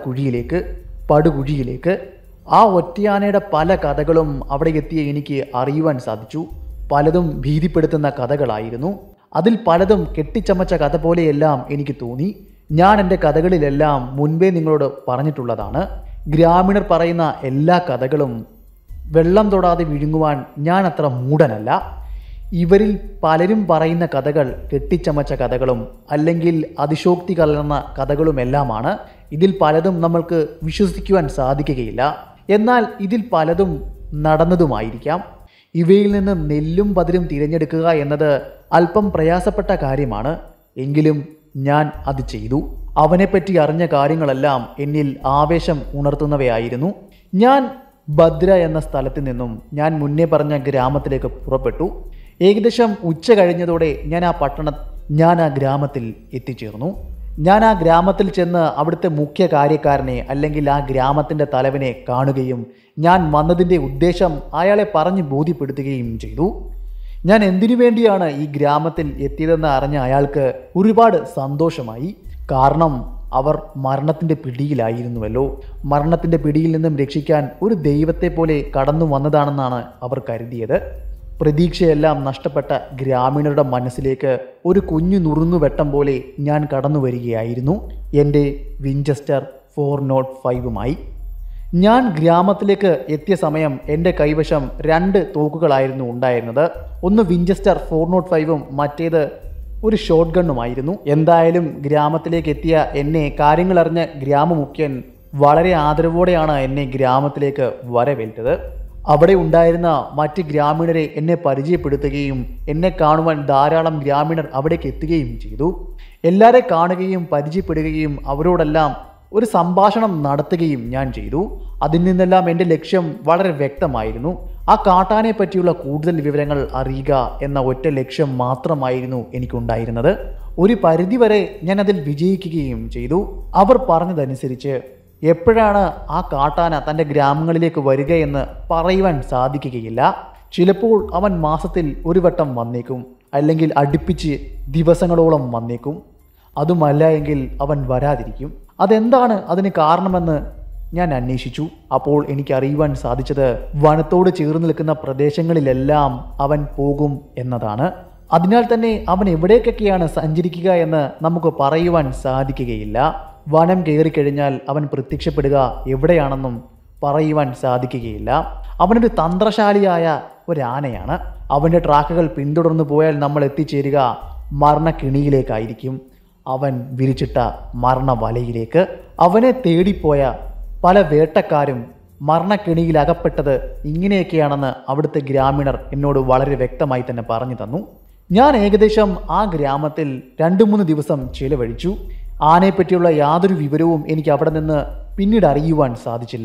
Speaker 1: പടുകുഴിയിലേക്ക്. ആ ഒറ്റയാനയുടെ പല കഥകളും അവിടെ എത്തിയ എനിക്ക് അറിയുവാൻ സാധിച്ചു. പലതും ഭീതിപ്പെടുത്തുന്ന കഥകളായിരുന്നു. അതിൽ പലതും കെട്ടിച്ചമച്ച കഥ പോലെയെല്ലാം എനിക്ക് തോന്നി. ഞാൻ എൻ്റെ കഥകളിലെല്ലാം മുൻപേ നിങ്ങളോട് പറഞ്ഞിട്ടുള്ളതാണ്. ഗ്രാമീണർ പറയുന്ന എല്ലാ കഥകളും വെള്ളം തൊടാതെ വിഴുങ്ങുവാൻ ഞാൻ അത്ര മൂഢനല്ല. ഇവരിൽ പലരും പറയുന്ന കഥകൾ കെട്ടിച്ചമച്ച കഥകളും അല്ലെങ്കിൽ അതിശോക്തി കലർന്ന കഥകളുമെല്ലാമാണ്. ഇതിൽ പലതും നമ്മൾക്ക് വിശ്വസിക്കുവാൻ സാധിക്കുകയില്ല. എന്നാൽ ഇതിൽ പലതും നടന്നതുമായിരിക്കാം. ഇവയിൽ നിന്ന് നെല്ലും പതിരും തിരഞ്ഞെടുക്കുക എന്നത് അല്പം പ്രയാസപ്പെട്ട കാര്യമാണ്. എങ്കിലും ഞാൻ അത് ചെയ്തു. അവനെപ്പറ്റി അറിഞ്ഞ കാര്യങ്ങളെല്ലാം എന്നിൽ ആവേശം ഉണർത്തുന്നവയായിരുന്നു. ഞാൻ ഭദ്ര എന്ന സ്ഥലത്ത് നിന്നും ഞാൻ മുന്നേ പറഞ്ഞ ഗ്രാമത്തിലേക്ക് പുറപ്പെട്ടു. ഏകദേശം ഉച്ച കഴിഞ്ഞതോടെ ഞാൻ ആ ഗ്രാമത്തിൽ എത്തിച്ചേർന്നു. ഞാൻ ആ ഗ്രാമത്തിൽ ചെന്ന് അവിടുത്തെ മുഖ്യ കാര്യക്കാരനെ അല്ലെങ്കിൽ ആ ഗ്രാമത്തിൻ്റെ തലവനെ കാണുകയും ഞാൻ വന്നതിൻ്റെ ഉദ്ദേശം അയാളെ പറഞ്ഞ് ബോധ്യപ്പെടുത്തുകയും ചെയ്തു. ഞാൻ എന്തിനു വേണ്ടിയാണ് ഈ ഗ്രാമത്തിൽ എത്തിയതെന്ന് അറിഞ്ഞ അയാൾക്ക് ഒരുപാട് സന്തോഷമായി. കാരണം അവർ മരണത്തിൻ്റെ പിടിയിലായിരുന്നുവല്ലോ. മരണത്തിൻ്റെ പിടിയിൽ നിന്നും രക്ഷിക്കാൻ ഒരു ദൈവത്തെ പോലെ കടന്നു വന്നതാണെന്നാണ് അവർ കരുതിയത്. പ്രതീക്ഷയെല്ലാം നഷ്ടപ്പെട്ട ഗ്രാമീണരുടെ മനസ്സിലേക്ക് ഒരു കുഞ്ഞു നുറുങ്ങുവെട്ടം പോലെ ഞാൻ കടന്നു വരികയായിരുന്നു എൻ്റെ വിഞ്ചസ്റ്റർ 405മായി. ഞാൻ ഗ്രാമത്തിലേക്ക് എത്തിയ സമയം എൻ്റെ കൈവശം 2 തോക്കുകളായിരുന്നു ഉണ്ടായിരുന്നത്. ഒന്ന് വിഞ്ചസ്റ്റർ 405ഉം മറ്റേത് ഒരു ഷോട്ട് ഗണ്ണുമായിരുന്നു. എന്തായാലും ഗ്രാമത്തിലേക്ക് എത്തിയ എന്നെ കാര്യങ്ങളറിഞ്ഞ ഗ്രാമമുഖ്യൻ വളരെ ആദരവോടെയാണ് എന്നെ ഗ്രാമത്തിലേക്ക് വരവേറ്റത്. അവിടെ ഉണ്ടായിരുന്ന മറ്റ് ഗ്രാമീണരെ എന്നെ പരിചയപ്പെടുത്തുകയും എന്നെ കാണുവാൻ ധാരാളം ഗ്രാമീണർ അവിടേക്ക് എത്തുകയും ചെയ്തു. എല്ലാവരെ കാണുകയും പരിചയപ്പെടുകയും അവരോടെല്ലാം ഒരു സംഭാഷണം നടത്തുകയും ഞാൻ ചെയ്തു. അതിൽ നിന്നെല്ലാം എൻ്റെ ലക്ഷ്യം വളരെ വ്യക്തമായിരുന്നു. ആ കാട്ടാനെ പറ്റിയുള്ള കൂടുതൽ വിവരങ്ങൾ അറിയുക എന്ന ഒറ്റ ലക്ഷ്യം മാത്രമായിരുന്നു എനിക്കുണ്ടായിരുന്നത്. ഒരു പരിധിവരെ ഞാൻ അതിൽ വിജയിക്കുകയും ചെയ്തു. അവർ പറഞ്ഞതനുസരിച്ച് എപ്പോഴാണ് ആ കാട്ടാന തൻ്റെ ഗ്രാമങ്ങളിലേക്ക് വരികയെന്ന് പറയുവാൻ സാധിക്കുകയില്ല. ചിലപ്പോൾ അവൻ മാസത്തിൽ ഒരു വട്ടം വന്നേക്കും, അല്ലെങ്കിൽ അടുപ്പിച്ച് ദിവസങ്ങളോളം വന്നേക്കും. അതുമല്ല എങ്കിൽ അവൻ വരാതിരിക്കും. അതെന്താണ് അതിന് കാരണമെന്ന് ഞാൻ അന്വേഷിച്ചു. അപ്പോൾ എനിക്ക് അറിയുവാൻ സാധിച്ചത് വനത്തോട് ചേർന്ന് നിൽക്കുന്ന പ്രദേശങ്ങളിലെല്ലാം അവൻ പോകും എന്നതാണ്. അതിനാൽ തന്നെ അവൻ എവിടേക്കൊക്കെയാണ് സഞ്ചരിക്കുക എന്ന് നമുക്ക് പറയുവാൻ സാധിക്കുകയില്ല. വനം കയറിക്കഴിഞ്ഞാൽ അവൻ പ്രത്യക്ഷപ്പെടുക എവിടെയാണെന്നും പറയുവാൻ സാധിക്കുകയില്ല. അവനൊരു തന്ത്രശാലിയായ ഒരാനയാണ്. അവൻ്റെ ട്രാക്കുകൾ പിന്തുടർന്നു പോയാൽ നമ്മൾ എത്തിച്ചേരുക മരണക്കിണിയിലേക്കായിരിക്കും, അവൻ വിരിച്ചിട്ട മരണവലയിലേക്ക്. അവനെ തേടിപ്പോയ പല വേട്ടക്കാരും മരണക്കിണിയിലകപ്പെട്ടത് ഇങ്ങനെയൊക്കെയാണെന്ന് അവിടുത്തെ ഗ്രാമീണർ എന്നോട് വളരെ വ്യക്തമായി തന്നെ പറഞ്ഞു തന്നു. ഞാൻ ഏകദേശം ആ ഗ്രാമത്തിൽ 2-3 ദിവസം ചിലവഴിച്ചു. ആനയെപ്പറ്റിയുള്ള യാതൊരു വിവരവും എനിക്ക് അവിടെ നിന്ന് പിന്നീട് അറിയുവാൻ സാധിച്ചില്ല.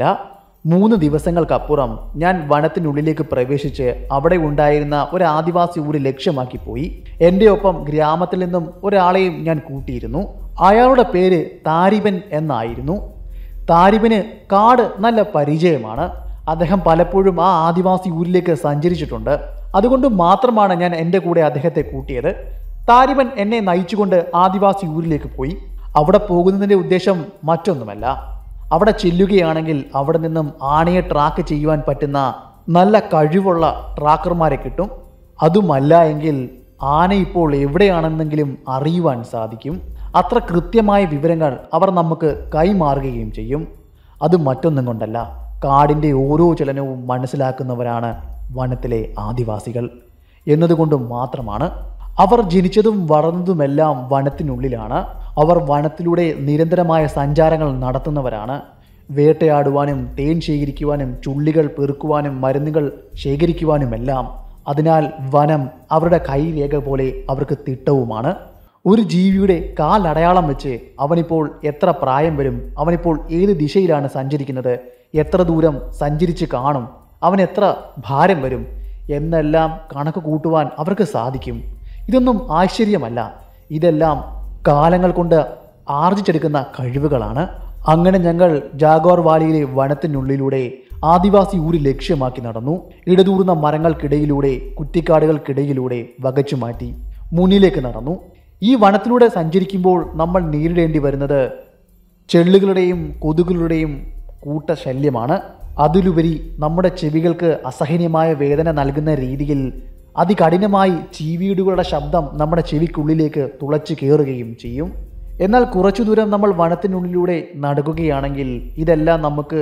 Speaker 1: 3 ദിവസങ്ങൾക്കപ്പുറം ഞാൻ വനത്തിനുള്ളിലേക്ക് പ്രവേശിച്ച് അവിടെ ഉണ്ടായിരുന്ന ഒരു ആദിവാസി ഊര് ലക്ഷ്യമാക്കി പോയി. എൻ്റെ ഒപ്പം ഗ്രാമത്തിൽ നിന്നും ഒരാളെയും ഞാൻ കൂട്ടിയിരുന്നു. അയാളുടെ പേര് താരിബൻ എന്നായിരുന്നു. താരിബന് കാട് നല്ല പരിചയമാണ്. അദ്ദേഹം പലപ്പോഴും ആ ആദിവാസി ഊരിലേക്ക് സഞ്ചരിച്ചിട്ടുണ്ട്. അതുകൊണ്ട് മാത്രമാണ് ഞാൻ എൻ്റെ കൂടെ അദ്ദേഹത്തെ കൂട്ടിയത്. താരിബൻ എന്നെ നയിച്ചുകൊണ്ട് ആദിവാസി ഊരിലേക്ക് പോയി. അവിടെ പോകുന്നതിൻ്റെ ഉദ്ദേശം മറ്റൊന്നുമല്ല. അവിടെ ചെല്ലുകയാണെങ്കിൽ അവിടെ നിന്നും ആനയെ ട്രാക്ക് ചെയ്യുവാൻ പറ്റുന്ന നല്ല കഴിവുള്ള ട്രാക്കർമാരെ കിട്ടും. അതുമല്ല എങ്കിൽ ആന ഇപ്പോൾ എവിടെയാണെന്നെങ്കിലും അറിയുവാൻ സാധിക്കും. അത്ര കൃത്യമായ വിവരങ്ങൾ അവർ നമുക്ക് കൈമാറുകയും ചെയ്യും. അത് മറ്റൊന്നും കൊണ്ടല്ല, കാടിൻ്റെ ഓരോ ചലനവും മനസ്സിലാക്കുന്നവരാണ് വനത്തിലെ ആദിവാസികൾ എന്നതുകൊണ്ട് മാത്രമാണ്. അവർ ജനിച്ചതും വളർന്നതുമെല്ലാം വനത്തിനുള്ളിലാണ്. അവർ വനത്തിലൂടെ നിരന്തരമായ സഞ്ചാരങ്ങൾ നടത്തുന്നവരാണ്. വേട്ടയാടുവാനും തേൻ ശേഖരിക്കുവാനും ചുള്ളികൾ പെറുക്കുവാനും മരുന്നുകൾ ശേഖരിക്കുവാനുമെല്ലാം. അതിനാൽ വനം അവരുടെ കൈരേഖ പോലെ അവർക്ക് തിട്ടവുമാണ്. ഒരു ജീവിയുടെ കാലടയാളം വെച്ച് അവനിപ്പോൾ എത്ര പ്രായം വരും, അവനിപ്പോൾ ഏത് ദിശയിലാണ് സഞ്ചരിക്കുന്നത്, എത്ര ദൂരം സഞ്ചരിച്ച് കാണും, അവൻ എത്ര ഭാരം വരും എന്നെല്ലാം കണക്ക് കൂട്ടുവാൻ അവർക്ക് സാധിക്കും. ഇതൊന്നും ആശ്ചര്യമല്ല. ഇതെല്ലാം കാലങ്ങൾ കൊണ്ട് ആർജിച്ചെടുക്കുന്ന കഴിവുകളാണ്. അങ്ങനെ ഞങ്ങൾ ജാഗ്വാർ വാലിയിലെ വനത്തിനുള്ളിലൂടെ ആദിവാസി ഊര് ലക്ഷ്യമാക്കി നടന്നു. ഇടതൂർന്ന മരങ്ങൾക്കിടയിലൂടെ കുറ്റിക്കാടുകൾക്കിടയിലൂടെ വകച്ചു മാറ്റി മുന്നിലേക്ക് നടന്നു. ഈ വനത്തിലൂടെ സഞ്ചരിക്കുമ്പോൾ നമ്മൾ നേരിടേണ്ടി വരുന്നത് ചെള്ളുകളുടെയും കൊതുകുകളുടെയും കൂട്ടശല്യമാണ്. അതിലുപരി നമ്മുടെ ചെവികൾക്ക് അസഹനീയമായ വേദന നൽകുന്ന രീതിയിൽ അതികഠിനമായി ചീവീടുകളുടെ ശബ്ദം നമ്മുടെ ചെവിക്കുള്ളിലേക്ക് തുളച്ചു കയറുകയും ചെയ്യും. എന്നാൽ കുറച്ചു ദൂരം നമ്മൾ വനത്തിനുള്ളിലൂടെ നടക്കുകയാണെങ്കിൽ ഇതെല്ലാം നമുക്ക്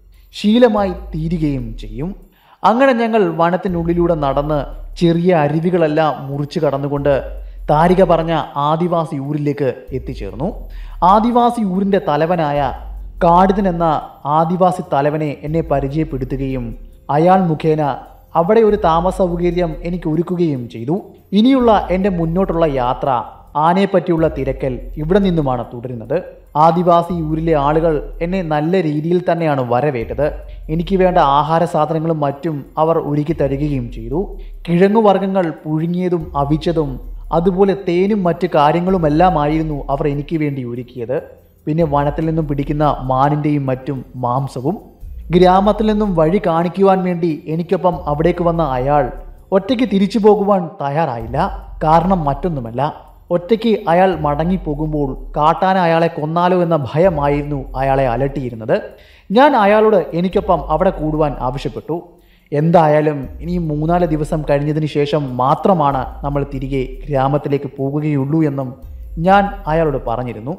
Speaker 1: ശീലമായി തീരുകയും ചെയ്യും. അങ്ങനെ ഞങ്ങൾ വനത്തിനുള്ളിലൂടെ നടന്ന് ചെറിയ അരുവികളെല്ലാം മുറിച്ച് കടന്നുകൊണ്ട് താരിക പറഞ്ഞ ആദിവാസി ഊരിലേക്ക് എത്തിച്ചേർന്നു. ആദിവാസി ഊരിൻ്റെ തലവനായ കാടിതൻ എന്ന ആദിവാസി തലവനെ എന്നെ പരിചയപ്പെടുത്തുകയും അയാൾ മുഖേന അവിടെ ഒരു താമസ സൗകര്യം എനിക്ക് ഒരുക്കുകയും ചെയ്തു. ഇനിയുള്ള എൻ്റെ മുന്നോട്ടുള്ള യാത്ര, ആനയെപ്പറ്റിയുള്ള തിരക്കൽ ഇവിടെ നിന്നുമാണ് തുടരുന്നത്. ആദിവാസി ഊരിലെ ആളുകൾ എന്നെ നല്ല രീതിയിൽ തന്നെയാണ് വരവേറ്റത്. എനിക്ക് വേണ്ട ആഹാര സാധനങ്ങളും മറ്റും അവർ ഒരുക്കി തരികയും ചെയ്തു. കിഴങ്ങുവർഗ്ഗങ്ങൾ പുഴുങ്ങിയതും അവിച്ചതും അതുപോലെ തേനും മറ്റ് കാര്യങ്ങളുമെല്ലാമായിരുന്നു അവർ എനിക്ക് വേണ്ടി ഒരുക്കിയത്. പിന്നെ വനത്തിൽ നിന്നും പിടിക്കുന്ന മാനിൻ്റെയും മറ്റും മാംസവും. ഗ്രാമത്തിൽ നിന്നും വഴി കാണിക്കുവാൻ വേണ്ടി എനിക്കൊപ്പം അവിടേക്ക് വന്ന അയാൾ ഒറ്റയ്ക്ക് തിരിച്ചു പോകുവാൻ തയ്യാറായില്ല. കാരണം മറ്റൊന്നുമല്ല, ഒറ്റയ്ക്ക് അയാൾ മടങ്ങിപ്പോകുമ്പോൾ കാട്ടാന അയാളെ കൊന്നാലോ എന്ന ഭയമായിരുന്നു അയാളെ അലട്ടിയിരുന്നത്. ഞാൻ അയാളോട് എനിക്കൊപ്പം അവിടെ കൂടുവാൻ ആവശ്യപ്പെട്ടു. എന്തായാലും ഇനി 3-4 ദിവസം കഴിഞ്ഞതിന് ശേഷം മാത്രമാണ് നമ്മൾ തിരികെ ഗ്രാമത്തിലേക്ക് പോകുകയുള്ളൂ എന്നും ഞാൻ അയാളോട് പറഞ്ഞിരുന്നു.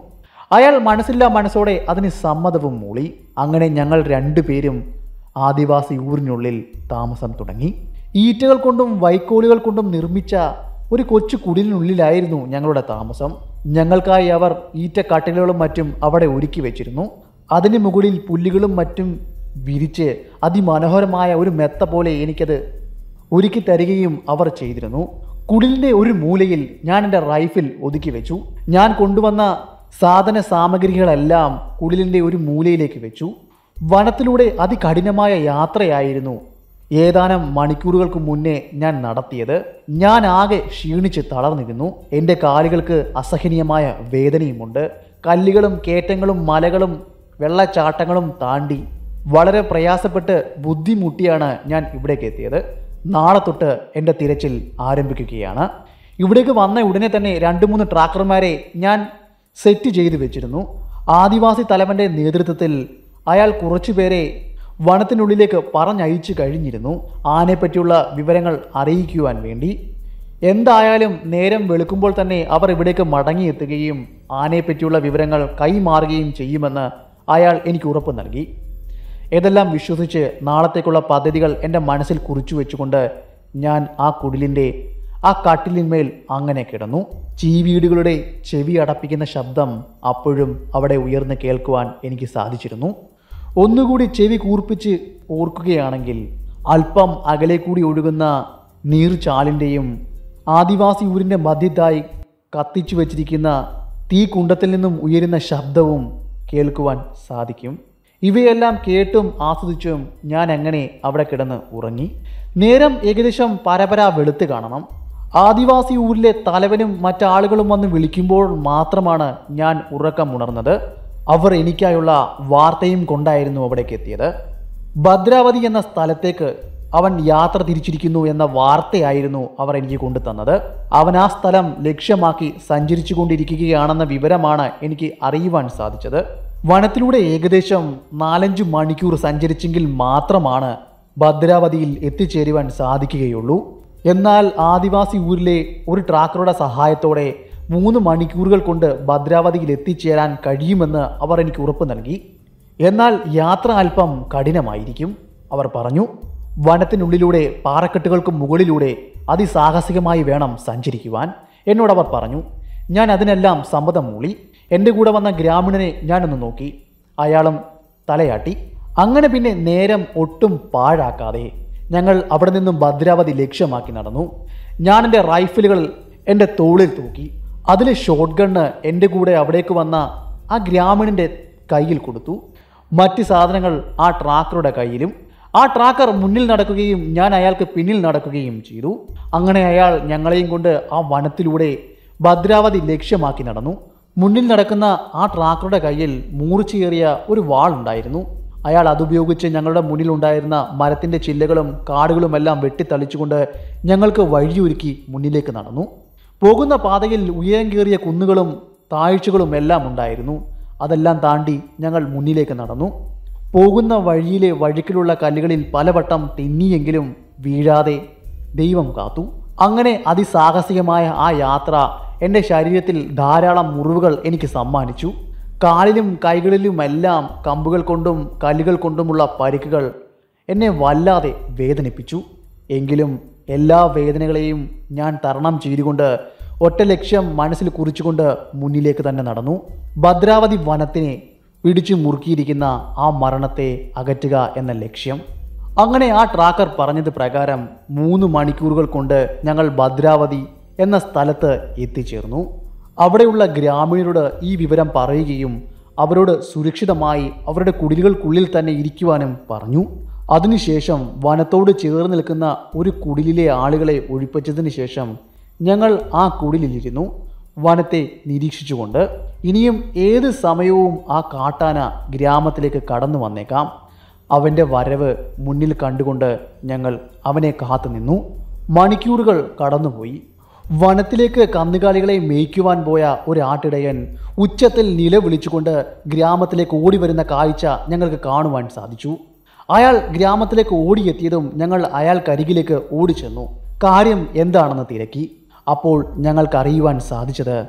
Speaker 1: അയാൾ മനസ്സില്ലാ മനസ്സോടെ അതിന് സമ്മതവും മൂളി. അങ്ങനെ ഞങ്ങൾ രണ്ടുപേരും ആദിവാസി ഊരിനുള്ളിൽ താമസം തുടങ്ങി. ഈറ്റകൾ കൊണ്ടും വൈക്കോലുകൾ കൊണ്ടും നിർമ്മിച്ച ഒരു കൊച്ചു കുടിലിനുള്ളിലായിരുന്നു ഞങ്ങളുടെ താമസം. ഞങ്ങൾക്കായി അവർ ഈറ്റക്കാട്ടിലുകളും മറ്റും അവിടെ ഒരുക്കി വെച്ചിരുന്നു. അതിന് മുകളിൽ പുല്ലുകളും മറ്റും വിരിച്ച് അതിമനോഹരമായ ഒരു മെത്ത പോലെ എനിക്കത് ഒരുക്കി തരികയും അവർ ചെയ്തിരുന്നു. കുടിലിൻ്റെ ഒരു മൂലയിൽ ഞാൻ എൻ്റെ റൈഫിൾ ഒതുക്കി വെച്ചു. ഞാൻ കൊണ്ടുവന്ന സാധന സാമഗ്രികളെല്ലാം കുടിലിൻ്റെ ഒരു മൂലയിലേക്ക് വെച്ചു. വനത്തിലൂടെ അതികഠിനമായ യാത്രയായിരുന്നു ഏതാനും മണിക്കൂറുകൾക്ക് മുന്നേ ഞാൻ നടത്തിയത്. ഞാൻ ആകെ ക്ഷീണിച്ച് തളർന്നിരുന്നു. എൻ്റെ കാലുകൾക്ക് അസഹനീയമായ വേദനയുമുണ്ട്. കല്ലുകളും കേറ്റങ്ങളും മലകളും വെള്ളച്ചാട്ടങ്ങളും താണ്ടി വളരെ പ്രയാസപ്പെട്ട് ബുദ്ധിമുട്ടിയാണ് ഞാൻ ഇവിടേക്ക് എത്തിയത്. നാളെ തൊട്ട് എൻ്റെ തിരച്ചിൽ ആരംഭിക്കുകയാണ്. ഇവിടേക്ക് വന്ന ഉടനെ തന്നെ 2-3 ട്രാക്കർമാരെ ഞാൻ സെറ്റ് ചെയ്ത് വെച്ചിരുന്നു. ആദിവാസി തലവൻ്റെ നേതൃത്വത്തിൽ അയാൾ കുറച്ചുപേരെ വനത്തിനുള്ളിലേക്ക് പറഞ്ഞയച്ചു കഴിഞ്ഞിരുന്നു, ആനയെപ്പറ്റിയുള്ള വിവരങ്ങൾ അറിയിക്കുവാൻ വേണ്ടി. എന്തായാലും നേരം വെളുക്കുമ്പോൾ തന്നെ അവർ ഇവിടേക്ക് മടങ്ങിയെത്തുകയും ആനയെപ്പറ്റിയുള്ള വിവരങ്ങൾ കൈമാറുകയും ചെയ്യുമെന്ന് അയാൾ എനിക്ക് ഉറപ്പ് നൽകി. ഇതെല്ലാം വിശ്വസിച്ച് നാളത്തേക്കുള്ള പദ്ധതികൾ എൻ്റെ മനസ്സിൽ കുറിച്ചു വെച്ചുകൊണ്ട് ഞാൻ ആ കുടിലിൻ്റെ ആ കട്ടിലിന്മേൽ അങ്ങനെ കിടന്നു. ചീവീടുകളുടെ ചെവി അടപ്പിക്കുന്ന ശബ്ദം അപ്പോഴും അവിടെ ഉയർന്ന് കേൾക്കുവാൻ എനിക്ക് സാധിച്ചിരുന്നു. ഒന്നുകൂടി ചെവി കൂർപ്പിച്ച് ഓർക്കുകയാണെങ്കിൽ അല്പം അകലെ കൂടി ഒഴുകുന്ന നീർച്ചാലിൻ്റെയും ആദിവാസി ഊരിൻ്റെ മധ്യത്തായി കത്തിച്ചു വച്ചിരിക്കുന്ന തീക്കുണ്ടത്തിൽ നിന്നും ഉയരുന്ന ശബ്ദവും കേൾക്കുവാൻ സാധിക്കും. ഇവയെല്ലാം കേട്ടും ആസ്വദിച്ചും ഞാൻ അങ്ങനെ അവിടെ കിടന്ന് ഉറങ്ങി. നേരം ഏകദേശം പരപര വെളുത്ത് കാണണം. ആദിവാസി ഊരിലെ തലവനും മറ്റാളുകളും വന്ന് വിളിക്കുമ്പോൾ മാത്രമാണ് ഞാൻ ഉറക്കം ഉണർന്നത്. അവർ എനിക്കായുള്ള വാർത്തയും കൊണ്ടായിരുന്നു അവിടേക്ക് എത്തിയത്. ഭദ്രാവതി എന്ന സ്ഥലത്തേക്ക് അവൻ യാത്ര തിരിച്ചിരിക്കുന്നു എന്ന വാർത്തയായിരുന്നു അവർ എനിക്ക് കൊണ്ടു തന്നത്. അവൻ ആ സ്ഥലം ലക്ഷ്യമാക്കി സഞ്ചരിച്ചു കൊണ്ടിരിക്കുകയാണെന്ന വിവരമാണ് എനിക്ക് അറിയുവാൻ സാധിച്ചത്. വനത്തിലൂടെ ഏകദേശം 4-5 മണിക്കൂർ സഞ്ചരിച്ചെങ്കിൽ മാത്രമാണ് ഭദ്രാവതിയിൽ എത്തിച്ചേരുവാൻ സാധിക്കുകയുള്ളൂ. എന്നാൽ ആദിവാസി ഊരിലെ ഒരു ട്രാക്കറുടെ സഹായത്തോടെ 3 മണിക്കൂറുകൾ കൊണ്ട് ഭദ്രാവതിയിൽ എത്തിച്ചേരാൻ കഴിയുമെന്ന് അവർ എനിക്ക് ഉറപ്പ് നൽകി. എന്നാൽ യാത്ര അല്പം കഠിനമായിരിക്കും, അവർ പറഞ്ഞു. വനത്തിനുള്ളിലൂടെ പാറക്കെട്ടുകൾക്ക് മുകളിലൂടെ അതിസാഹസികമായി വേണം സഞ്ചരിക്കുവാൻ എന്നോടവർ പറഞ്ഞു. ഞാൻ അതിനെല്ലാം സമ്മതം മൂളി. എൻ്റെ കൂടെ വന്ന ഗ്രാമീണനെ ഞാനൊന്ന് നോക്കി. അയാളും തലയാട്ടി. അങ്ങനെ പിന്നെ നേരം ഒട്ടും പാഴാക്കാതെ ഞങ്ങൾ അവിടെ നിന്നും ഭദ്രാവതി ലക്ഷ്യമാക്കി നടന്നു. ഞാൻ എൻ്റെ റൈഫിലുകൾ എൻ്റെ തോളിൽ തൂക്കി. അതിലെ ഷോട്ട് ഗണ്ണ് എൻ്റെ കൂടെ അവിടേക്ക് വന്ന ആ ഗ്രാമീണൻ്റെ കയ്യിൽ കൊടുത്തു. മറ്റ് സാധനങ്ങൾ ആ ട്രാക്കറുടെ കയ്യിലും. ആ ട്രാക്കർ മുന്നിൽ നടക്കുകയും ഞാൻ അയാൾക്ക് പിന്നിൽ നടക്കുകയും ചെയ്തു. അങ്ങനെ അയാൾ ഞങ്ങളെയും കൊണ്ട് ആ വനത്തിലൂടെ ഭദ്രാവതി ലക്ഷ്യമാക്കി നടന്നു. മുന്നിൽ നടക്കുന്ന ആ ട്രാക്കറുടെ കയ്യിൽ മൂർച്ചയേറിയ ഒരു വാൾ ഉണ്ടായിരുന്നു. അയാൾ അതുപയോഗിച്ച് ഞങ്ങളുടെ മുന്നിലുണ്ടായിരുന്ന മരത്തിൻ്റെ ചില്ലകളും കാടുകളുമെല്ലാം വെട്ടിത്തളിച്ചുകൊണ്ട് ഞങ്ങൾക്ക് വഴിയൊരുക്കി മുന്നിലേക്ക് നടന്നു. പോകുന്ന പാതയിൽ ഉയരം കയറിയ കുന്നുകളും താഴ്ചകളും എല്ലാം ഉണ്ടായിരുന്നു. അതെല്ലാം താണ്ടി ഞങ്ങൾ മുന്നിലേക്ക് നടന്നു. പോകുന്ന വഴിയിലെ വഴുക്കിലുള്ള കല്ലുകളിൽ പലവട്ടം തെന്നിയെങ്കിലും വീഴാതെ ദൈവം കാത്തു. അങ്ങനെ അതിസാഹസികമായ ആ യാത്ര എൻ്റെ ശരീരത്തിൽ ധാരാളം മുറിവുകൾ എനിക്ക് സമ്മാനിച്ചു. കാലിലും കൈകളിലുമെല്ലാം കമ്പുകൾ കൊണ്ടും കല്ലുകൾ കൊണ്ടുമുള്ള പരിക്കുകൾ എന്നെ വല്ലാതെ വേദനിപ്പിച്ചു. എങ്കിലും എല്ലാ വേദനകളെയും ഞാൻ തരണം ചെയ്തുകൊണ്ട് ഒറ്റ ലക്ഷ്യം മനസ്സിൽ കുറിച്ചുകൊണ്ട് മുന്നിലേക്ക് തന്നെ നടന്നു. ഭദ്രാവതി വനത്തിനെ പിടിച്ചു മുറുക്കിയിരിക്കുന്ന ആ മരണത്തെ അകറ്റുക എന്ന ലക്ഷ്യം. അങ്ങനെ ആ ട്രാക്കർ പറഞ്ഞത് പ്രകാരം 3 മണിക്കൂറുകൾ കൊണ്ട് ഞങ്ങൾ ഭദ്രാവതി എന്ന സ്ഥലത്ത് എത്തിച്ചേർന്നു. അവിടെയുള്ള ഗ്രാമീണരോട് ഈ വിവരം പറയുകയും അവരോട് സുരക്ഷിതമായി അവരുടെ കുടിലുകൾക്കുള്ളിൽ തന്നെ ഇരിക്കുവാനും പറഞ്ഞു. അതിനുശേഷം വനത്തോട് ചേർന്ന് നിൽക്കുന്ന ഒരു കുടിലിലെ ആളുകളെ ഒഴിപ്പിച്ചതിന് ശേഷം ഞങ്ങൾ ആ കുടിലിലിരുന്നു, വനത്തെ നിരീക്ഷിച്ചുകൊണ്ട്. ഇനിയും ഏത് സമയവും ആ കാട്ടാന ഗ്രാമത്തിലേക്ക് കടന്നു വന്നേക്കാം. അവൻ്റെ വരവ് മുന്നിൽ കണ്ടുകൊണ്ട് ഞങ്ങൾ അവനെ കാത്തു നിന്നു. മണിക്കൂറുകൾ കടന്നുപോയി. വനത്തിലേക്ക് കന്നുകാലികളെ മേയ്ക്കുവാൻ പോയ ഒരു ആട്ടിടയൻ ഉച്ചത്തിൽ നിലവിളിച്ചുകൊണ്ട് ഗ്രാമത്തിലേക്ക് ഓടി വരുന്ന കാഴ്ച ഞങ്ങൾക്ക് കാണുവാൻ സാധിച്ചു. അയാൾ ഗ്രാമത്തിലേക്ക് ഓടിയെത്തിയതും ഞങ്ങൾ അയാൾക്കരികിലേക്ക് ഓടിച്ചെന്നു. കാര്യം എന്താണെന്ന് തിരക്കി. അപ്പോൾ ഞങ്ങൾക്കറിയുവാൻ സാധിച്ചത്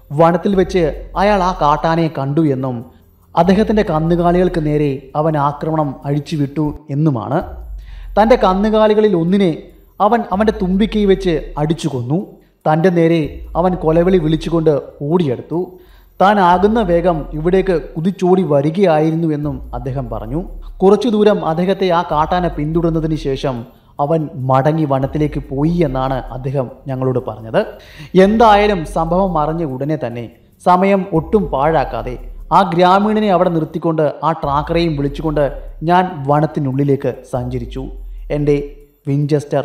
Speaker 1: വനത്തിൽ വെച്ച് അയാൾ ആ കാട്ടാനയെ കണ്ടു എന്നും അദ്ദേഹത്തിൻ്റെ കന്നുകാലികൾക്ക് നേരെ അവൻ ആക്രമണം അഴിച്ചുവിട്ടു എന്നുമാണ്. തൻ്റെ കന്നുകാലികളിൽ ഒന്നിനെ അവൻ അവൻ്റെ തുമ്പിക്കൈ വെച്ച് അടിച്ചു കൊന്നു. തൻ്റെ നേരെ അവൻ കൊലവിളി വിളിച്ചുകൊണ്ട് ഓടിയെടുത്തു. താൻ ആകുന്ന വേഗം ഇവിടേക്ക് കുതിച്ചോടി വരികയായിരുന്നു എന്നും അദ്ദേഹം പറഞ്ഞു. കുറച്ചു ദൂരം അദ്ദേഹത്തെ ആ കാട്ടാന പിന്തുടർന്നതിന് ശേഷം അവൻ മടങ്ങി വനത്തിലേക്ക് പോയി എന്നാണ് അദ്ദേഹം ഞങ്ങളോട് പറഞ്ഞത്. എന്തായാലും സംഭവം അറിഞ്ഞ ഉടനെ തന്നെ സമയം ഒട്ടും പാഴാക്കാതെ ആ ഗ്രാമീണനെ അവിടെ നിർത്തിക്കൊണ്ട് ആ ട്രാക്കറേയും വിളിച്ചുകൊണ്ട് ഞാൻ വനത്തിനുള്ളിലേക്ക് സഞ്ചരിച്ചു, എൻ്റെ വിൻചെസ്റ്റർ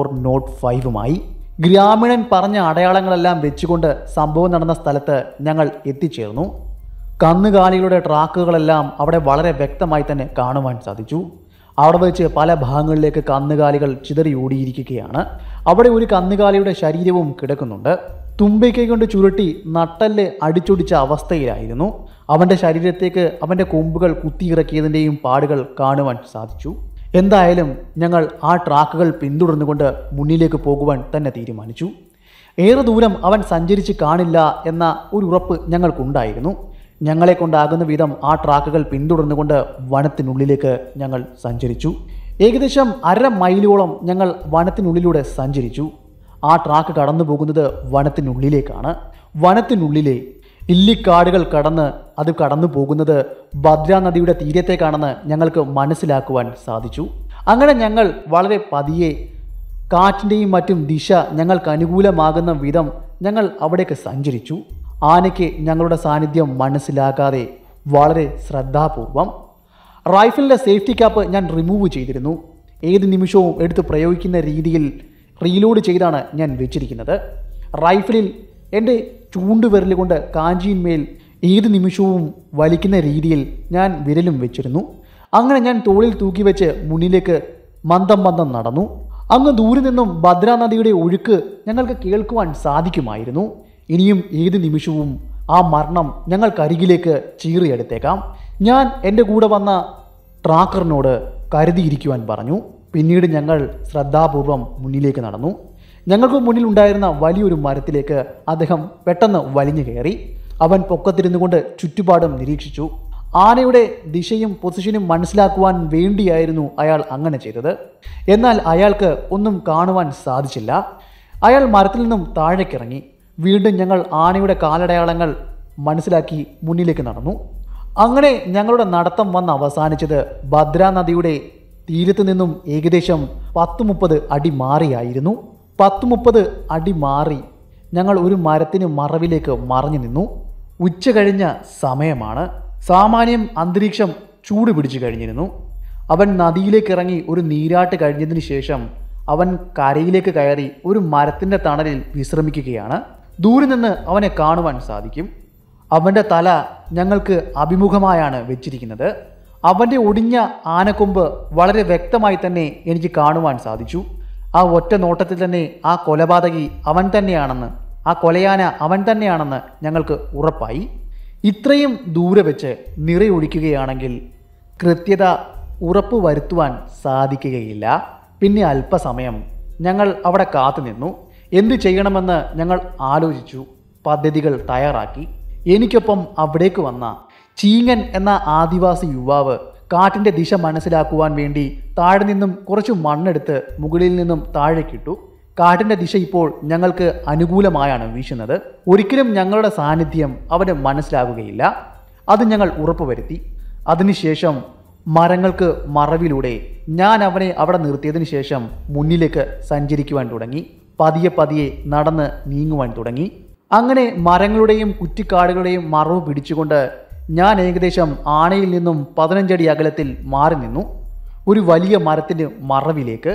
Speaker 1: 405 ഗ്രാമീണൻ പറഞ്ഞ അടയാളങ്ങളെല്ലാം വെച്ചുകൊണ്ട് സംഭവം നടന്ന സ്ഥലത്ത് ഞങ്ങൾ എത്തിച്ചേർന്നു. കന്നുകാലികളുടെ ട്രാക്കുകളെല്ലാം അവിടെ വളരെ വ്യക്തമായി തന്നെ കാണുവാൻ സാധിച്ചു. അവിടെ വെച്ച് പല ഭാഗങ്ങളിലേക്ക് കന്നുകാലികൾ ചിതറി ഓടിയിരിക്കുകയാണ്. അവിടെ ഒരു കന്നുകാലിയുടെ ശരീരവും കിടക്കുന്നുണ്ട്. തുമ്പിക്കൈ കൊണ്ട് ചുരുട്ടി നട്ടല് അടിച്ചൊടിച്ച അവസ്ഥയിലായിരുന്നു. അവൻ്റെ ശരീരത്തേക്ക് അവൻ്റെ കൊമ്പുകൾ കുത്തിയിറക്കിയതിൻ്റെയും പാടുകൾ കാണുവാൻ സാധിച്ചു. എന്തായാലും ഞങ്ങൾ ആ ട്രാക്കുകൾ പിന്തുടർന്നുകൊണ്ട് മുന്നിലേക്ക് പോകുവാൻ തന്നെ തീരുമാനിച്ചു. ഏറെ ദൂരം അവൻ സഞ്ചരിച്ച് കാണില്ല എന്ന ഒരു ഉറപ്പ് ഞങ്ങൾക്കുണ്ടായിരുന്നു. ഞങ്ങളെ കൊണ്ടാകുന്ന വിധം ആ ട്രാക്കുകൾ പിന്തുടർന്നുകൊണ്ട് വനത്തിനുള്ളിലേക്ക് ഞങ്ങൾ സഞ്ചരിച്ചു. ഏകദേശം 1/2 മൈലോളം ഞങ്ങൾ വനത്തിനുള്ളിലൂടെ സഞ്ചരിച്ചു. ആ ട്രാക്ക് കടന്നു പോകുന്നത് വനത്തിനുള്ളിലേക്കാണ്. വനത്തിനുള്ളിലെ ഇല്ലിക്കാടുകൾ അത് കടന്നു പോകുന്നത് ഭദ്രാ നദിയുടെ തീരത്തേക്കാണെന്ന് ഞങ്ങൾക്ക് മനസ്സിലാക്കുവാൻ സാധിച്ചു. അങ്ങനെ ഞങ്ങൾ വളരെ പതിയെ കാറ്റിൻ്റെയും മറ്റും ദിശ ഞങ്ങൾക്ക് അനുകൂലമാകുന്ന വിധം ഞങ്ങൾ അവിടേക്ക് സഞ്ചരിച്ചു. ആനയ്ക്ക് ഞങ്ങളുടെ സാന്നിധ്യം മനസ്സിലാക്കാതെ വളരെ ശ്രദ്ധാപൂർവം റൈഫിലിൻ്റെ സേഫ്റ്റി ക്യാപ്പ് ഞാൻ റിമൂവ് ചെയ്തിരുന്നു. ഏത് നിമിഷവും എടുത്ത് പ്രയോഗിക്കുന്ന രീതിയിൽ റീലോഡ് ചെയ്താണ് ഞാൻ വെച്ചിരിക്കുന്നത്. റൈഫിലിൽ എൻ്റെ ചൂണ്ടുവിരൽ കൊണ്ട് കാഞ്ചിയിന്മേൽ ഏത് നിമിഷവും വലിക്കുന്ന രീതിയിൽ ഞാൻ വിരലും വെച്ചിരുന്നു. അങ്ങനെ ഞാൻ തോളിൽ തൂക്കി വെച്ച് മുന്നിലേക്ക് മന്ദം നടന്നു. അങ്ങ് ദൂരെ നിന്നും ഭദ്രാ നദിയുടെ ഒഴുക്ക് ഞങ്ങൾക്ക് കേൾക്കുവാൻ സാധിക്കുമായിരുന്നു. ഇനിയും ഏത് നിമിഷവും ആ മരണം ഞങ്ങൾക്കരികിലേക്ക് ചീറിയെടുത്തേക്കാം. ഞാൻ എൻ്റെ കൂടെ വന്ന ട്രാക്കറിനോട് കരുതിയിരിക്കുവാൻ പറഞ്ഞു. പിന്നീട് ഞങ്ങൾ ശ്രദ്ധാപൂർവം മുന്നിലേക്ക് നടന്നു. ഞങ്ങൾക്ക് മുന്നിൽ ഉണ്ടായിരുന്ന വലിയൊരു മരത്തിലേക്ക് അദ്ദേഹം പെട്ടെന്ന് വലിഞ്ഞു കയറി. അവൻ പൊക്കത്തിരുന്നു കൊണ്ട് ചുറ്റുപാടും നിരീക്ഷിച്ചു. ആനയുടെ ദിശയും പൊസിഷനും മനസ്സിലാക്കുവാൻ വേണ്ടിയായിരുന്നു അയാൾ അങ്ങനെ ചെയ്തത്. എന്നാൽ അയാൾക്ക് ഒന്നും കാണുവാൻ സാധിച്ചില്ല. അയാൾ മരത്തിൽ നിന്നും താഴേക്കിറങ്ങി. വീണ്ടും ഞങ്ങൾ ആനയുടെ കാലടയാളങ്ങൾ മനസ്സിലാക്കി മുന്നിലേക്ക് നടന്നു. അങ്ങനെ ഞങ്ങളുടെ നടത്തം വന്ന് അവസാനിച്ചത് ഭദ്രാ നദിയുടെ തീരത്ത് നിന്നും ഏകദേശം 10-30 അടി മാറിയായിരുന്നു. 10-30 അടി മാറി ഞങ്ങൾ ഒരു മരത്തിന് മറവിലേക്ക് മറഞ്ഞു നിന്നു. ഉച്ച കഴിഞ്ഞ സമയമാണ്. സാമാന്യം അന്തരീക്ഷം ചൂട് പിടിച്ചു കഴിഞ്ഞിരുന്നു. അവൻ നദിയിലേക്ക് ഇറങ്ങി ഒരു നീരാട്ട് കഴിഞ്ഞതിന് ശേഷം അവൻ കരയിലേക്ക് കയറി ഒരു മരത്തിൻ്റെ തണലിൽ വിശ്രമിക്കുകയാണ്. ദൂരെ നിന്ന് അവനെ കാണുവാൻ സാധിക്കും. അവൻ്റെ തല ഞങ്ങൾക്ക് അഭിമുഖമായാണ് വെച്ചിരിക്കുന്നത്. അവൻ്റെ ഒടിഞ്ഞ ആനക്കൊമ്പ് വളരെ വ്യക്തമായി തന്നെ എനിക്ക് കാണുവാൻ സാധിച്ചു. ആ ഒറ്റ നോട്ടത്തിൽ തന്നെ ആ കൊലപാതകി അവൻ തന്നെയാണെന്ന്, ആ കൊലയാന അവൻ തന്നെയാണെന്ന് ഞങ്ങൾക്ക് ഉറപ്പായി. ഇത്രയും ദൂരെ വെച്ച് നിറയൊഴിക്കുകയാണെങ്കിൽ കൃത്യത ഉറപ്പ് വരുത്തുവാൻ സാധിക്കുകയില്ല. പിന്നെ അല്പസമയം ഞങ്ങൾ അവിടെ കാത്തു നിന്നു. എന്തു ചെയ്യണമെന്ന് ഞങ്ങൾ ആലോചിച്ചു, പദ്ധതികൾ തയ്യാറാക്കി. എനിക്കൊപ്പം അവിടേക്ക് വന്ന ചീങ്ങൻ എന്ന ആദിവാസി യുവാവ് കാറ്റിൻ്റെ ദിശ മനസ്സിലാക്കുവാൻ വേണ്ടി താഴെ നിന്നും കുറച്ച് മണ്ണെടുത്ത് മുകളിൽ നിന്നും താഴേക്കിട്ടു. കാറ്റിൻ്റെ ദിശ ഇപ്പോൾ ഞങ്ങൾക്ക് അനുകൂലമായാണ് വീശുന്നത്. ഒരിക്കലും ഞങ്ങളുടെ സാന്നിധ്യം അവന് മനസ്സിലാകുകയില്ല. അത് ഞങ്ങൾ ഉറപ്പുവരുത്തി. അതിനുശേഷം മരങ്ങൾക്ക് മറവിലൂടെ ഞാൻ അവനെ അവിടെ നിർത്തിയതിനു ശേഷം മുന്നിലേക്ക് സഞ്ചരിക്കുവാൻ തുടങ്ങി. പതിയെ നടന്ന് നീങ്ങുവാൻ തുടങ്ങി. അങ്ങനെ മരങ്ങളുടെയും കുറ്റിക്കാടുകളുടെയും മറവ് പിടിച്ചുകൊണ്ട് ഞാൻ ഏകദേശം ആനയിൽ നിന്നും 15 അടി അകലത്തിൽ മാറി നിന്നു. ഒരു വലിയ മരത്തിൻ്റെ മറവിലേക്ക്.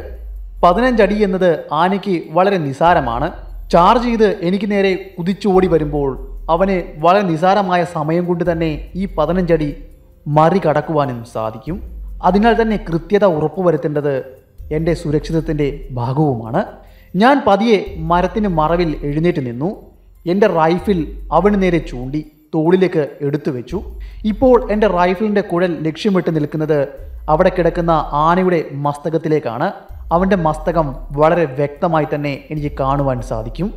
Speaker 1: 15 അടി എന്നത് ആനയ്ക്ക് വളരെ നിസാരമാണ്. ചാർജ് ചെയ്ത് എനിക്ക് നേരെ കുതിച്ചോടി വരുമ്പോൾ അവന് വളരെ നിസാരമായ സമയം കൊണ്ട് തന്നെ ഈ 15 അടി മറികടക്കുവാനും സാധിക്കും. അതിനാൽ തന്നെ കൃത്യത ഉറപ്പുവരുത്തേണ്ടത് എൻ്റെ സുരക്ഷിതത്തിൻ്റെ ഭാഗവുമാണ്. ഞാൻ പതിയെ മരത്തിന് മറവിൽ എഴുന്നേറ്റ് നിന്നു. എൻ്റെ റൈഫിൽ അവന് നേരെ ചൂണ്ടി തോളിലേക്ക് എടുത്തു വെച്ചു. ഇപ്പോൾ എൻ്റെ റൈഫിലിൻ്റെ കുഴൽ ലക്ഷ്യമിട്ട് നിൽക്കുന്നത് അവിടെ കിടക്കുന്ന ആനയുടെ മസ്തകത്തിലേക്കാണ്. അവൻ്റെ മസ്തകം വളരെ വ്യക്തമായി തന്നെ എനിക്ക് കാണുവാൻ സാധിക്കും.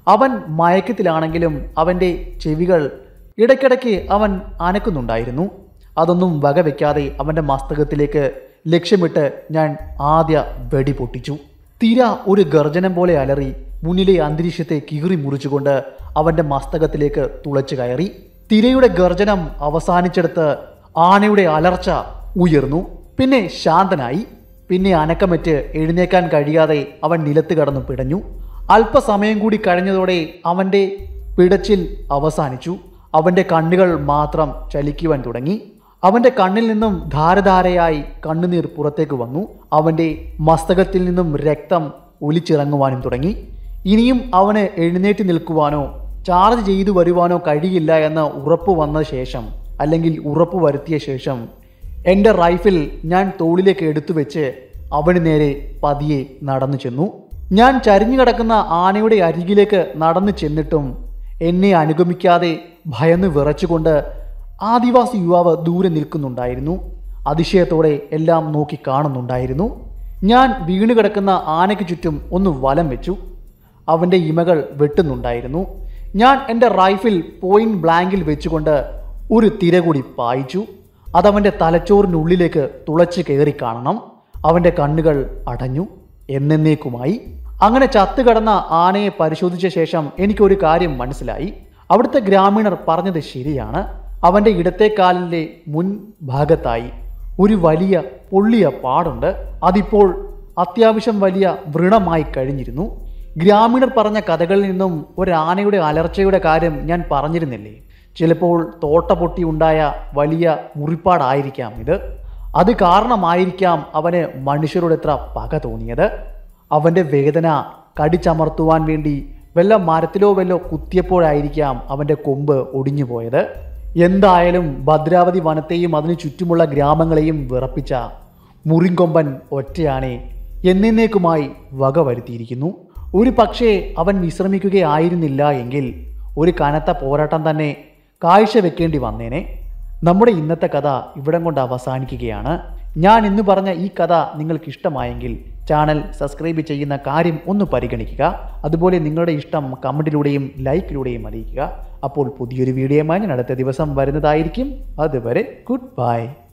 Speaker 1: അവൻ മയക്കത്തിലാണെങ്കിലും അവൻ്റെ ചെവികൾ ഇടയ്ക്കിടയ്ക്ക് അവൻ അനക്കുന്നുണ്ടായിരുന്നു. അതൊന്നും വകവെക്കാതെ അവൻ്റെ മസ്തകത്തിലേക്ക് ലക്ഷ്യമിട്ട് ഞാൻ ആദ്യ വെടി പൊട്ടിച്ചു. തിര ഒരു ഗർജനം പോലെ അലറി മുന്നിലെ അന്തരീക്ഷത്തെ കീറി മുറിച്ചുകൊണ്ട് അവൻ്റെ മസ്തകത്തിലേക്ക് തുളച്ചു കയറി. തിരയുടെ ഗർജനം അവസാനിച്ചെടുത്ത് ആനയുടെ അലർച്ച ഉയർന്നു. പിന്നെ ശാന്തനായി. പിന്നെ അനക്കമറ്റ് എഴുന്നേക്കാൻ കഴിയാതെ അവൻ നിലത്ത് കടന്നു പിടഞ്ഞു. അല്പസമയം കൂടി കഴിഞ്ഞതോടെ അവൻ്റെ പിടച്ചിൽ അവസാനിച്ചു. അവൻ്റെ കണ്ണുകൾ മാത്രം ചലിക്കുവാൻ തുടങ്ങി. അവൻ്റെ കണ്ണിൽ നിന്നും ധാരധാരയായി കണ്ണുനീർ പുറത്തേക്ക് വന്നു. അവൻ്റെ മസ്തകത്തിൽ നിന്നും രക്തം ഒലിച്ചിറങ്ങുവാനും തുടങ്ങി. ഇനിയും അവന് എഴുന്നേറ്റ് നിൽക്കുവാനോ ചാർജ് ചെയ്തു വരുവാനോ കഴിയില്ല എന്ന് ഉറപ്പ് വന്ന ശേഷം, അല്ലെങ്കിൽ ഉറപ്പ് വരുത്തിയ ശേഷം, എൻ്റെ റൈഫിൾ ഞാൻ തോളിലേക്ക് എടുത്തു വെച്ച് അവന് നേരെ പതിയെ നടന്നു ചെന്നു. ഞാൻ ചരിഞ്ഞു കിടക്കുന്ന ആനയുടെ അരികിലേക്ക് നടന്നു ചെന്നിട്ടും എന്നെ അനുഗമിക്കാതെ ഭയന്ന് വിറച്ചുകൊണ്ട് ആദിവാസി യുവാവ് ദൂരെ നിൽക്കുന്നുണ്ടായിരുന്നു. അതിശയത്തോടെ എല്ലാം നോക്കി കാണുന്നുണ്ടായിരുന്നു. ഞാൻ വീണ് കിടക്കുന്ന ആനയ്ക്ക് ചുറ്റും ഒന്ന് വലം വെച്ചു. അവൻ്റെ ഇമകൾ വെട്ടുന്നുണ്ടായിരുന്നു. ഞാൻ എൻ്റെ റൈഫിൾ പോയിന്റ് ബ്ലാങ്കിൽ വെച്ചുകൊണ്ട് ഒരു തിര കൂടി പായിച്ചു. അതവൻ്റെ തലച്ചോറിനുള്ളിലേക്ക് തുളച്ച് കയറി കാണണം. അവൻ്റെ കണ്ണുകൾ അടഞ്ഞു എന്നേക്കുമായി. അങ്ങനെ ചത്തുകിടന്ന ആനയെ പരിശോധിച്ച ശേഷം എനിക്കൊരു കാര്യം മനസ്സിലായി. അവിടുത്തെ ഗ്രാമീണർ പറഞ്ഞത് ശരിയാണ്. അവൻ്റെ ഇടത്തെ കാലിൻ്റെ മുൻഭാഗത്തായി ഒരു വലിയ പൊള്ളിയ പാടുണ്ട്. അതിപ്പോൾ അത്യാവശ്യം വലിയ വ്രണമായി കഴിഞ്ഞിരുന്നു. ഗ്രാമീണർ പറഞ്ഞ കഥകളിൽ നിന്നും ഒരാനയുടെ അലർച്ചയുടെ കാര്യം ഞാൻ പറഞ്ഞിരുന്നില്ലേ? ചിലപ്പോൾ തോട്ട പൊട്ടി ഉണ്ടായ വലിയ മുറിപ്പാടായിരിക്കാം ഇത്. അത് കാരണമായിരിക്കാം അവന് മനുഷ്യരോട് എത്ര പക തോന്നിയത്. അവൻ്റെ വേദന കടിച്ചമർത്തുവാൻ വേണ്ടി വല്ല മരത്തിലോ വല്ലോ കുത്തിയപ്പോഴായിരിക്കാം അവൻ്റെ കൊമ്പ് ഒടിഞ്ഞു പോയത്. എന്തായാലും ഭദ്രാവതി വനത്തെയും അതിനു ചുറ്റുമുള്ള ഗ്രാമങ്ങളെയും വിറപ്പിച്ച മുറിങ്കൊമ്പൻ ഒറ്റയാനെ എന്നേക്കുമായി വകവരുത്തിയിരിക്കുന്നു. ഒരു പക്ഷേ അവൻ വിശ്രമിക്കുകയായിരുന്നില്ല എങ്കിൽ ഒരു കനത്ത പോരാട്ടം തന്നെ കാഴ്ചവെക്കേണ്ടി വന്നേനെ. നമ്മുടെ ഇന്നത്തെ കഥ ഇവിടം കൊണ്ട് അവസാനിക്കുകയാണ്. ഞാൻ ഇന്ന് പറഞ്ഞ ഈ കഥ നിങ്ങൾക്ക് ഇഷ്ടമായെങ്കിൽ ചാനൽ സബ്സ്ക്രൈബ് ചെയ്യുന്ന കാര്യം ഒന്ന് പരിഗണിക്കുക. അതുപോലെ നിങ്ങളുടെ ഇഷ്ടം കമൻറ്റിലൂടെയും ലൈക്കിലൂടെയും അറിയിക്കുക. അപ്പോൾ പുതിയൊരു വീഡിയോയുമായി ഞാൻ അടുത്ത ദിവസം വരുന്നതായിരിക്കും. അതുവരെ ഗുഡ് ബൈ.